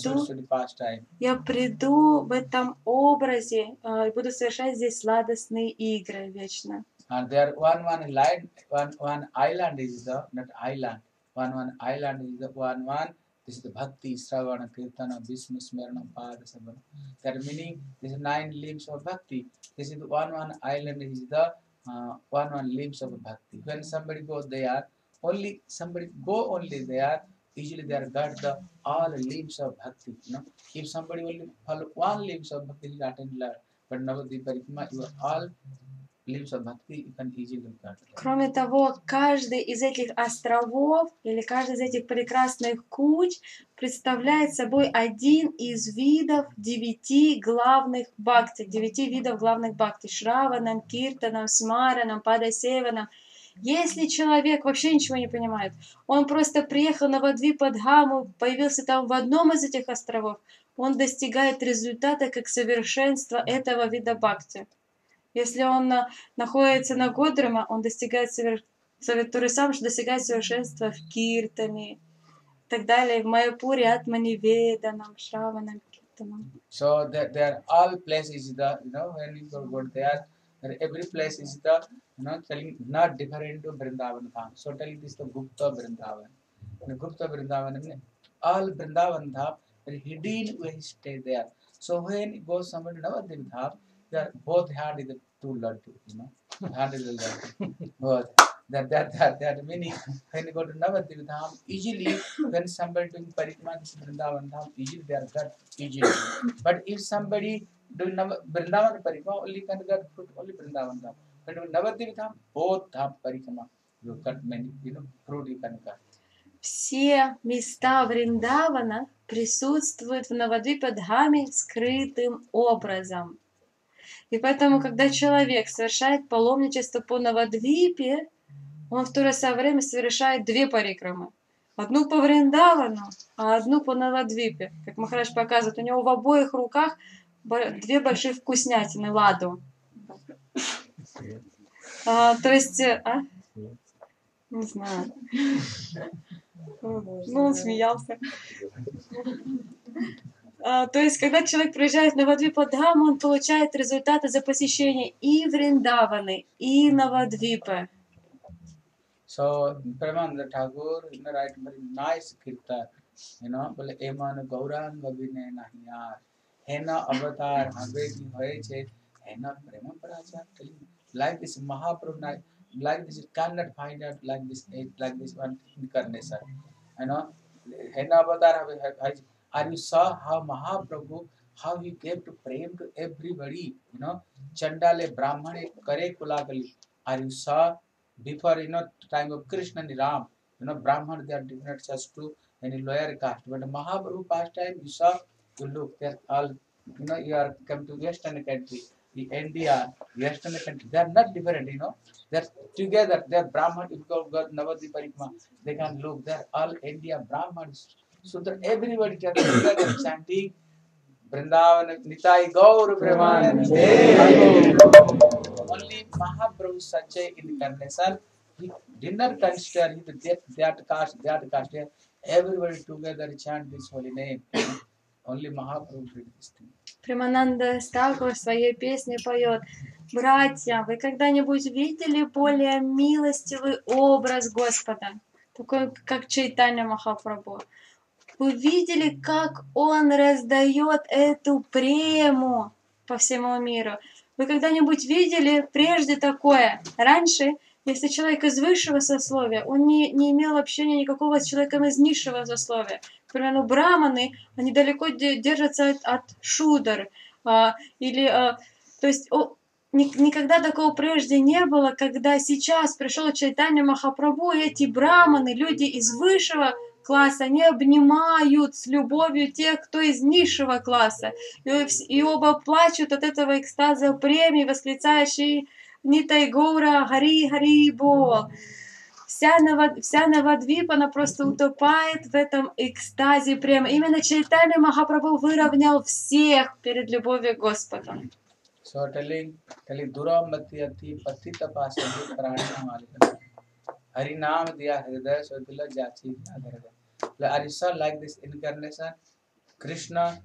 приду в этом образе и буду совершать здесь сладостные игры вечно. And there one island is the not island. One island is the one. This is the Bhakti, Sravana, Kirtana, Vishnu, Smarana, Pada, Sabana. That meaning this is 9 limbs of Bhakti. This is the one island is the one limbs of Bhakti. When somebody goes there, only there easily they are got the all limbs of bhakti. If somebody only follow one limbs of bhakti, he attend Lord. But Navadvip Parikama, you are all limbs of bhakti, you can easily get. Кроме того, каждый из этих островов или каждый из этих прекрасных куч представляет собой один из видов 9 главных бхакти, 9 видов главных бхакти: Шраванам, Киртанам, Смаранам, Падасеванам. Если человек вообще ничего не понимает, он просто приехал на Набадвипадхаму, появился там в одном из этих островов, он достигает результата как совершенства этого вида бхакти. Если он находится на Годрима, он достигает то же самое, что достигает совершенства в Киртане и так далее, в Майяпуре, Атманиведанам, Шраванам, Киртанам. So there all places the when you go there, every place is the telling not different to Vrindavan Dham. So telling this the Gupta Vrindavan. The Gupta Vrindavan, all Vrindavan Dham, hidden way stay there. So when it goes somewhere to Navadvip Dham, they are both hand is the two laddu, hand is the laddu. Both. That meaning when you go to Navadvip Dham, easily when somebody doing Parikama to Vrindavan Dham, easily they are got easily. But if somebody doing Vrindavan Parikama, only can get fruit only Vrindavan Dham. But in Navadvip Dham, both Dham Parikama, you got many, fruit you can get. Все места Вриндавана присутствуют в Навадвипадхаме скрытым образом. И поэтому, когда человек совершает паломничество по Навадвипе, он в то же самое время совершает 2 парикрамы. Одну по Вриндавану, а одну по Навадвипе. Как Махарадж показывает, у него в обоих руках 2 большие вкуснятины, ладу. То есть... Не знаю. Ну, он смеялся. То есть, когда человек приезжает в Навадвипадхам, он получает результаты за посещение и Вриндаваны, и Навадвипы. So, Premananda Tagore, write very nice kirtan, bole eman gauranga vine nahiyar, hena avatar habeki hoyeche, hena prema parachar. Like this Mahaprabhu, like this you cannot find out like this one incarnation. Hena avatar are you saw how Mahaprabhu, how he gave to prem to everybody, Chandale Brahmane Kare Kulagali. Are you saw before time of Krishna and Ram, Brahman they are different just to any lower caste. But Mahaprabhu past time you saw, you look, they're all you are come to Western country, the India, Western country, they are not different, they're together, they're Brahman, if you go Navadvip Parikama, they can look, they're all India Brahmans. So that everybody together chanting Vrindavan Nitai Gaur Premanande. Only Mahaprabhu such a incarnation, he did not consider that caste. Everybody together chant this holy name. Only Mahaprabhu did this thing. Премананда Стакур в своей песне поет: «Братья, вы когда-нибудь видели более милостивый образ Господа, такой как Чайтанья Махапрабху? Вы видели, как он раздает эту прему по всему миру? Вы когда-нибудь видели прежде такое? Раньше, если человек из высшего сословия, он не имел общения никакого с человеком из низшего сословия. К примеру, браманы, они далеко держатся от шудр. То есть никогда такого прежде не было, когда сейчас пришел Чайтанья Махапрабху, и эти браманы, люди из высшего класса, они обнимают с любовью тех, кто из низшего класса. И оба плачут от этого экстаза премии, восклицающие «Нитай Гаура, Хари, Хари, Бол». Вся Навадвипа, она просто утопает в этом экстазе премии. Именно Чайтанья Махапрабху выровнял всех перед любовью к Господу. So telling Duram Matyati Patita Pasadi Pranina Malika. Harinam Diya Hridaya Sotila Jachi Nadarada. Are you saw like this incarnation? Krishna,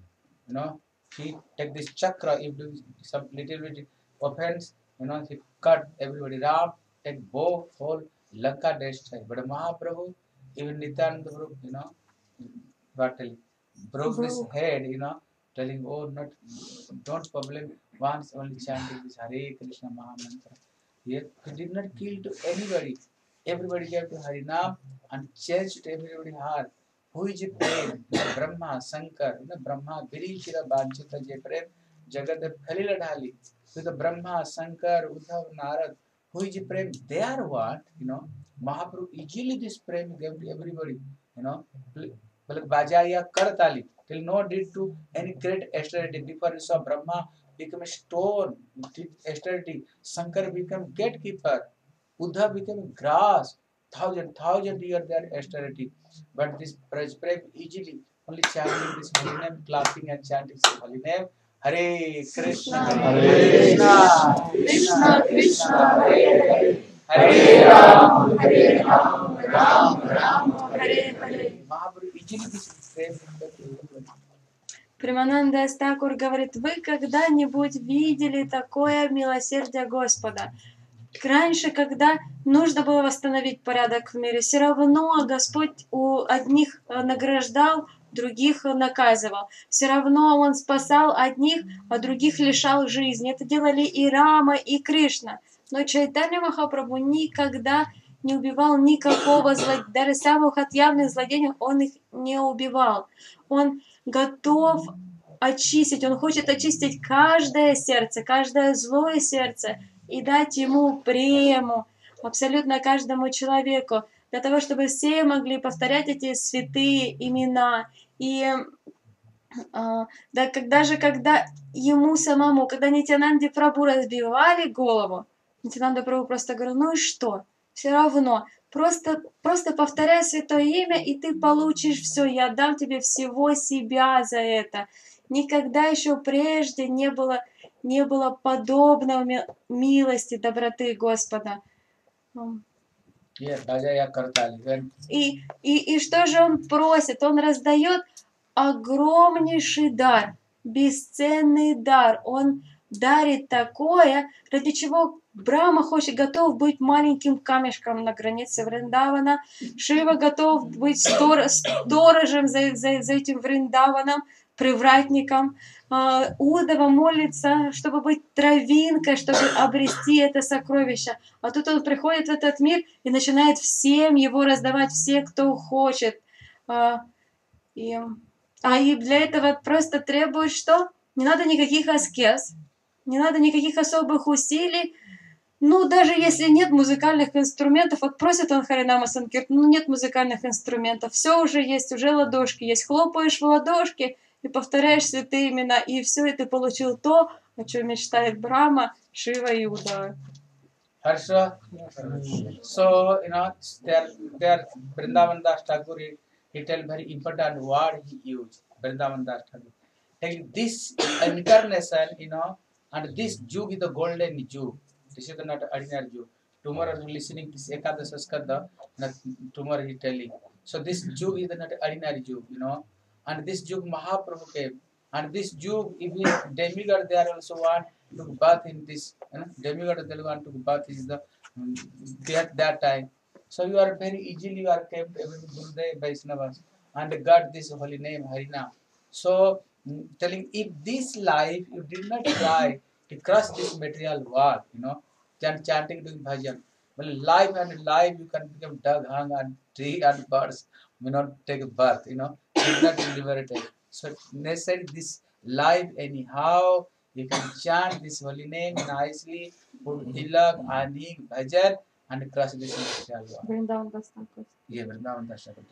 he take this chakra, if do some little bit offense, he cut everybody. Ram take bow, whole Lanka destroy. But Mahaprabhu, even Nityananda Prabhu, what telling, broke this head, telling, oh, don't problem. Once only chanting this Hare Krishna Mahamantra. He did not kill to anybody. Everybody gave to Harinam and changed everybody's heart. who is prem, Brahma, Shankar, Brahma, Virishira Banchita Je Prem, Jagadev Khalila Dhali, with the Brahma, Shankar, Uddhav, Narad, who is prem, they are what, Mahaprabhu easily this prem gave to everybody, मतलब बाजाया करताली, till no did to any great austerity. Before you saw Brahma become a stone, did austerity. Shankar became gatekeeper. Uddha became grass. Thousand years their austerity. But this prem easily only chanting this holy name, clapping and chanting this holy name. Hare Krishna, Hare Krishna, Krishna Krishna, Hare Hare, Hare Ram, Ram Ram, Hare Hare. Mahaprabhu easily this prem. Примананда Стакур говорит, вы когда-нибудь видели такое милосердие Господа? Раньше, когда нужно было восстановить порядок в мире, все равно Господь у одних награждал, других наказывал. Все равно Он спасал одних, а других лишал жизни. Это делали и Рама, и Кришна. Но Чайтанья Махапрабху никогда не убивал никакого злодея. Даже самых отъявленных злодеев Он их не убивал. Он готов очистить, Он хочет очистить каждое сердце, каждое злое сердце, и дать ему прему абсолютно каждому человеку, для того, чтобы все могли повторять эти святые имена. И да, когда ему самому, когда Нитьянанде Прабху разбивали голову, Нитьянанда Прабху просто говорил, ну и что, все равно, просто повторяй святое имя, и ты получишь все, я дам тебе всего себя за это. Никогда еще прежде не было подобного милости, доброты Господа. И что же Он просит? Он раздает огромнейший дар, бесценный дар. Он дарит такое, ради чего Брахма готов быть маленьким камешком на границе Вриндавана, Шива готов быть сторожем за этим Вриндаваном, привратником, Удава молится, чтобы быть травинкой, чтобы обрести это сокровище. А тут он приходит в этот мир и начинает всем его раздавать, все, кто хочет. И для этого просто требует что? Не надо никаких аскез, не надо никаких особых усилий. Ну, даже если нет музыкальных инструментов, вот просит он Харинама Санкиртан, нет музыкальных инструментов, все уже есть, уже ладошки есть, хлопаешь в ладошки и повторяешь святые имена, и все, и ты получил то, о чем мечтает Брахма, Шива и Удава. Хорошо. So, there Vrindavan Das Thakur, he tell very important word he used, Vrindavan Das Thakur. Like this incarnation, and this Jug is the golden Jug. This is not ordinary Jug. Tomorrow listening this Ekadasi Skanda, tomorrow he telling. So this Jug is not ordinary Jug, and this Jug Mahaprabhu came. And this Jug, even demigod, they are also want to bath in this. Demigod, they want to bath is the that time. So you are very easily came to Gurudev Vaishnavas and got this holy name Harina. So telling if this life you did not try to cross this material world, chanting doing bhajan. Well, life and life you can become dug, hung, and tree and birds may not take a birth, you not be liberated. So necessary this life anyhow, you can chant this holy name nicely, put tilak, anik, bhajan, and cross this material world. Vrindavan Das Thakur. Yeah, Vrindavan Das Thakur.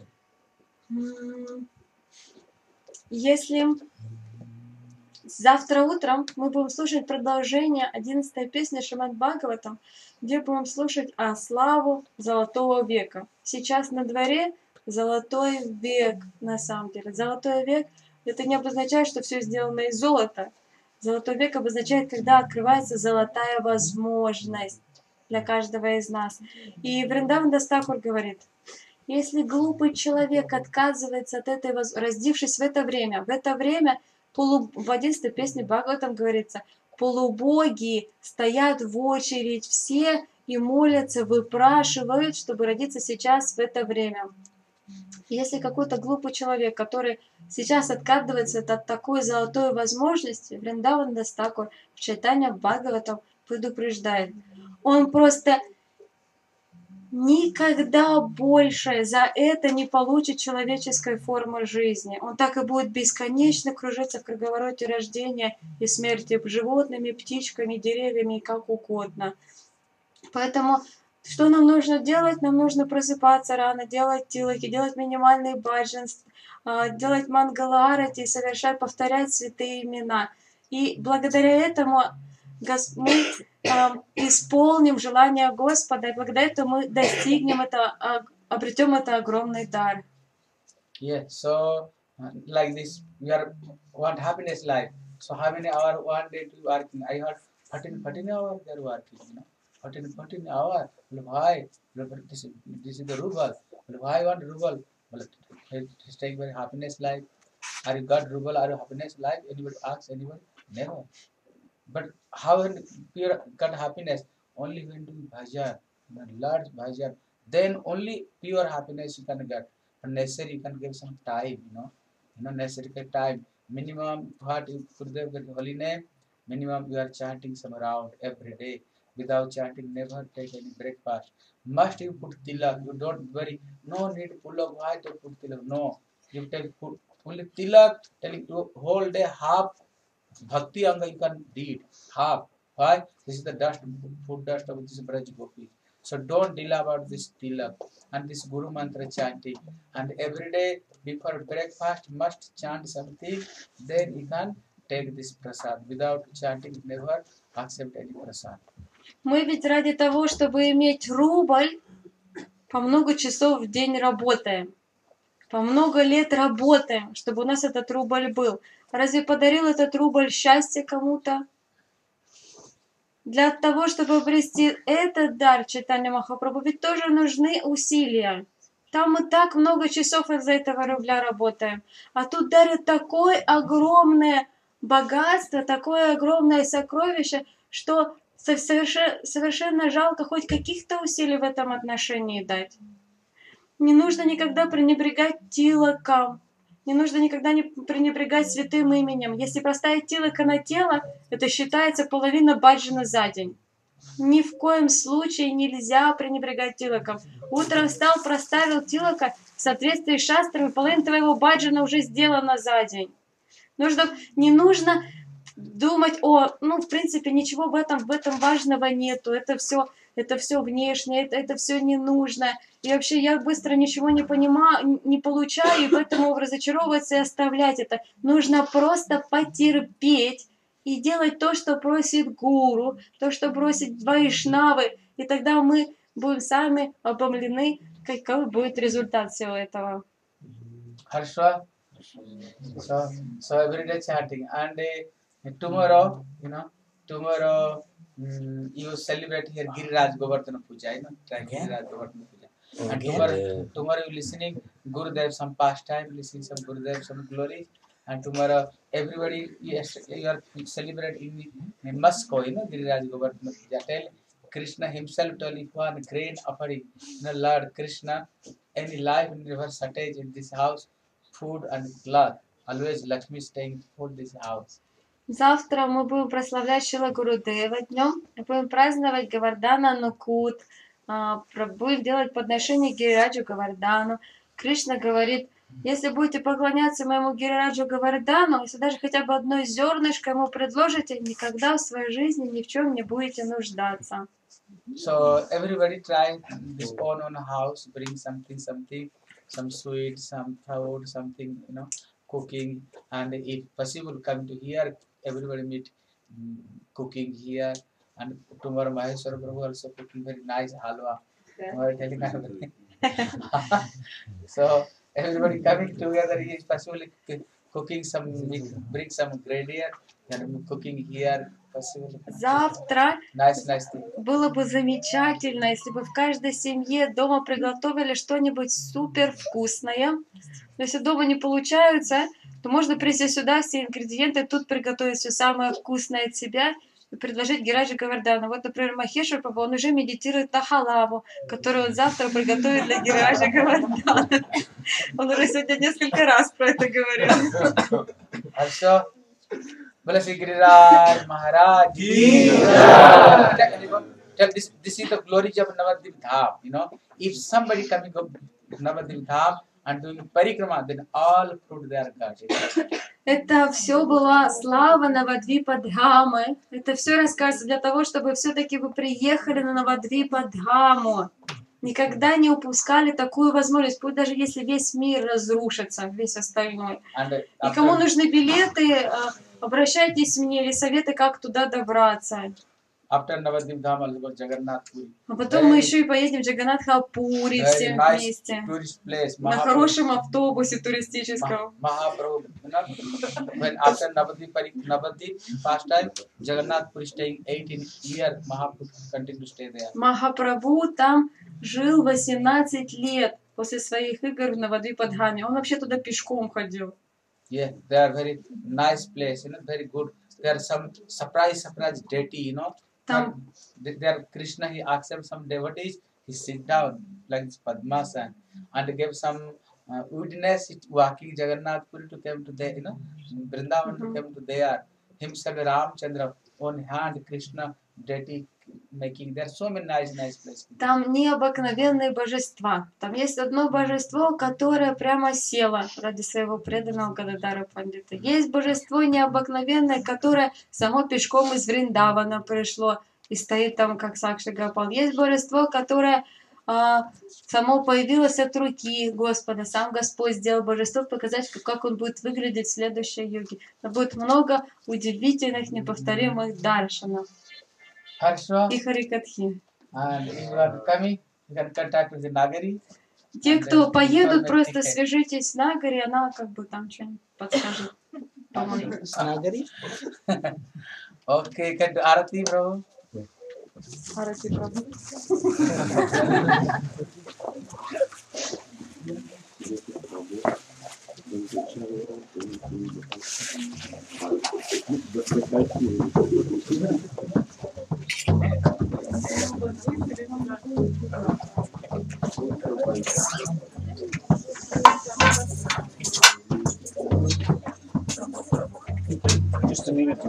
Если завтра утром мы будем слушать продолжение 11-й песни Шримад Бхагаватам, где будем слушать о славу Золотого века. Сейчас на дворе Золотой век, на самом деле. Золотой век — это не обозначает, что все сделано из золота. Золотой век обозначает, когда открывается золотая возможность для каждого из нас. И Вриндаван Das Thakur говорит, если глупый человек отказывается от этой возможности, родившись в это время в 11 песне Бхагаватам говорится, полубоги стоят в очередь все и молятся, выпрашивают, чтобы родиться сейчас в это время. Если какой-то глупый человек, который сейчас отказывается от такой золотой возможности, Вриндаван Das Thakur в Чайтанья Бхагаватам предупреждает. Он просто никогда больше за это не получит человеческой формы жизни. Он так и будет бесконечно кружиться в круговороте рождения и смерти животными, птичками, деревьями и как угодно. Поэтому что нам нужно делать? Нам нужно просыпаться рано, делать тилаки, делать минимальный баджан, делать мангаларати, совершать, повторять святые имена. И благодаря этому мы исполним желание Господа, и благодаря этому мы достигнем это, обретем это огромный дар. Yeah, so like this, we are want happiness life. So how many hours one day to working? I heard 14 hours they are working, you know. 14 hours. Why? This is the ruble. Why want ruble? It's take very happiness life. Are you got ruble? Are you happiness life? Anybody asks anyone? Never. But how when pure got happiness? Only when do bhajan, large bhajan, then only pure happiness you can get. But necessary you can give some time, necessary time. Minimum what you put there with holy name, minimum you are chanting some round every day. Without chanting, never take any breakfast. Must you put tilak? You don't worry. No need pull up. Why to put tilak? No. You take put only tilak. Telling you whole day half bhakti anga you can read half. Why? This is the dust, food dust of this Braj Gopi. So don't delay about this tilak and this Guru mantra chanting. And every day before breakfast must chant something. Then you can take this prasad. Without chanting, never accept any prasad. Мы ведь ради того, чтобы иметь рубль, по много часов в день работаем. По много лет работаем, чтобы у нас этот рубль был. Разве подарил этот рубль счастье кому-то? Для того, чтобы обрести этот дар читания Махапрабху, ведь тоже нужны усилия. Там мы так много часов из-за этого рубля работаем. А тут дарят такое огромное богатство, такое огромное сокровище, что совершенно жалко хоть каких-то усилий в этом отношении дать. Не нужно никогда пренебрегать тилаком. Не нужно никогда не пренебрегать святым именем. Если поставить тилака на тело, это считается половина баджана за день. Ни в коем случае нельзя пренебрегать тилаком. Утром встал, проставил тилака в соответствии с шастрами, половина твоего баджана уже сделана за день. Не нужно думать, в принципе, ничего в этом важного нету. Это все внешнее, это все не нужно. И вообще я быстро ничего не понимаю, не получаю, и поэтому разочаровываться и оставлять это. Нужно просто потерпеть и делать то, что просит гуру, то, что просит вайшнавы, и тогда мы будем сами обомлены, какой будет результат всего этого. Хорошо. So every day chanting, and tomorrow, you celebrate here Giriraj Govardhana Puja, Giriraj Govardhana Puja. And tomorrow you listening Gurudev some pastime, listening some Gurudev some glories. And tomorrow everybody you are celebrating in Moscow, Giriraj Govardhana Puja. Tell Krishna himself tell if one grain offering, Lord Krishna, any life never shortage in this house, food and cloth. Always Lakshmi staying for this house. Завтра мы будем прославлять Шрила Гурудева днем, будем праздновать Говардхана Нукут, будем делать подношение Гирираджу Говардхану. Кришна говорит, если будете поклоняться моему Гирираджу Говардхану, если даже хотя бы одно зернышко ему предложите, никогда в своей жизни ни в чем не будете нуждаться. So everybody try this own house, bring something, some sweet, some food, something, cooking, and if possible come to here, everybody meet cooking here, and tomorrow Maheshwar Prabhu also cooking very nice halwa. So everybody coming together, he is possibly cooking some, bring some ingredient, and cooking here. Завтра было бы замечательно, если бы в каждой семье дома приготовили что-нибудь супер вкусное. Но если дома не получается, то можно прийти сюда, все ингредиенты, тут приготовить все самое вкусное от себя и предложить Гираджи Говардхану. Вот, например, Махешвар Прабху, он уже медитирует на халаву, которую он завтра приготовит для Гираджи Говардхана. Он уже сегодня несколько раз про это говорил. Sridhar Maharaj. tell this is the glories of Nabadwip Dham. You know, if somebody coming up Nabadwip Dham and doing parikrama, then all fruit they are got. Это все была слава Навадвипа Дхамы. Это все рассказывается для того, чтобы все-таки вы приехали на Навадвипа Дхаму. Никогда не упускали такую возможность, пусть даже если весь мир разрушится, весь остальной. И кому нужны билеты, обращайтесь мне или советы, как туда добраться. After Nabadwip Dham, also go Jagannath Puri. А потом мы еще и поедем в Джаганнатхапури все вместе. На хорошем автобусе туристическом. Mahaprabhu, when after Nabadwip first time, Jagannath Puri staying 18 years, Mahaprabhu continued to stay there. Махапрабху там жил 18 лет после своих игр в Навадвипадхаме. Он вообще туда пешком ходил. Yeah, they are very nice place, you know, very good. There are some surprise deity, you know. Там There Krishna, he asked them some devotees, he sit down like this Padmasana and gave some witness walking Jagannath Puri to come to there, you know, Vrindavan to come to there. Himself Ramchandra on hand, Krishna deity making there so many nice places. Там необыкновенные божества. Там есть одно божество, которое прямо село ради своего преданного Гададара Пандита. Есть божество необыкновенное, которое само пешком из Вриндавана пришло и стоит там, как Сакши Гопал. Есть божество, которое само появилось от руки Господа. Сам Господь сделал божество, показать, как он будет выглядеть в следующей йоге. Но будет много удивительных, неповторимых даршанов. И харикатхи. Те, кто поедут, просто свяжитесь с Нагари, она как бы там что-нибудь подскажет. С Нагари? Окей, can do Arati, bro. Арати Прабху. Just a minute.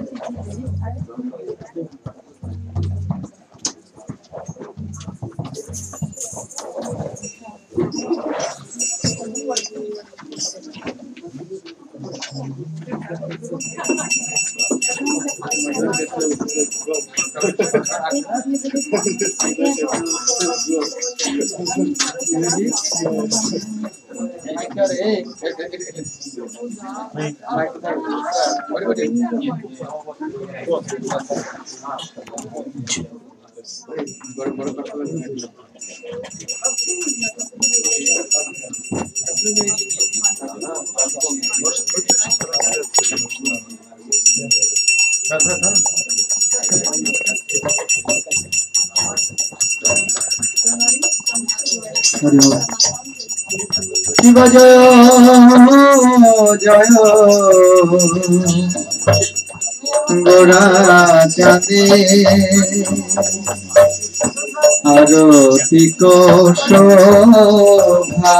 Shiva Jaya Jaya Gora Chande Aroti Ko Shobha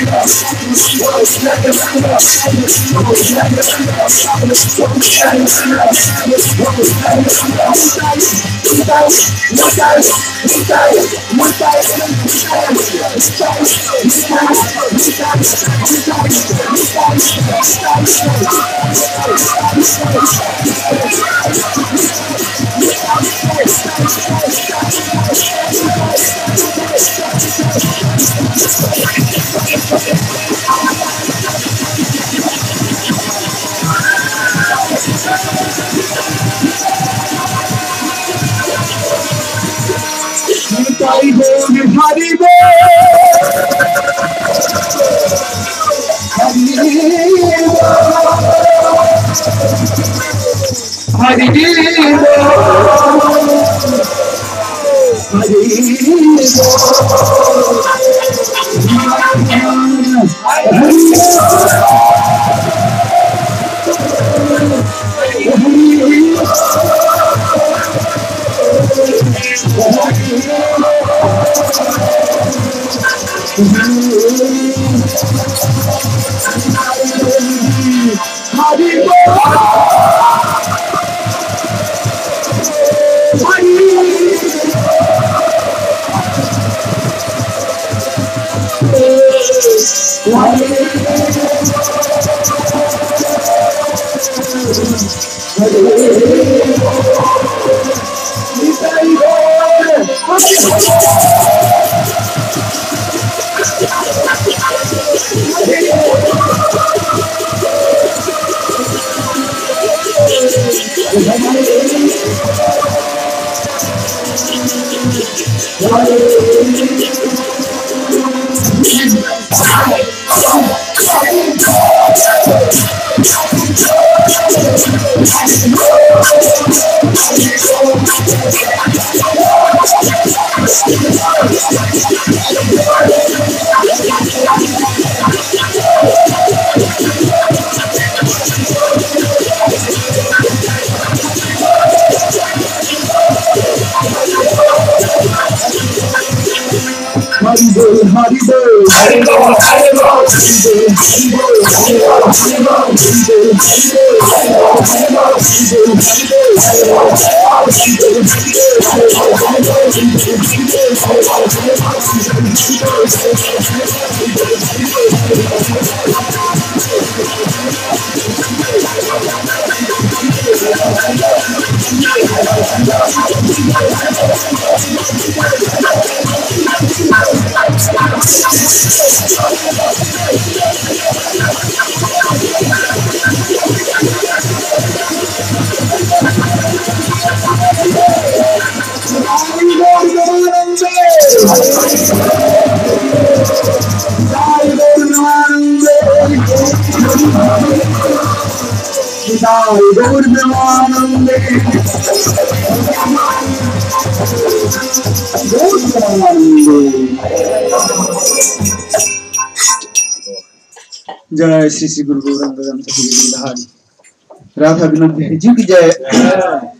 जय श्री श्री गुरु गोविंद राधा विनोद जी की जय।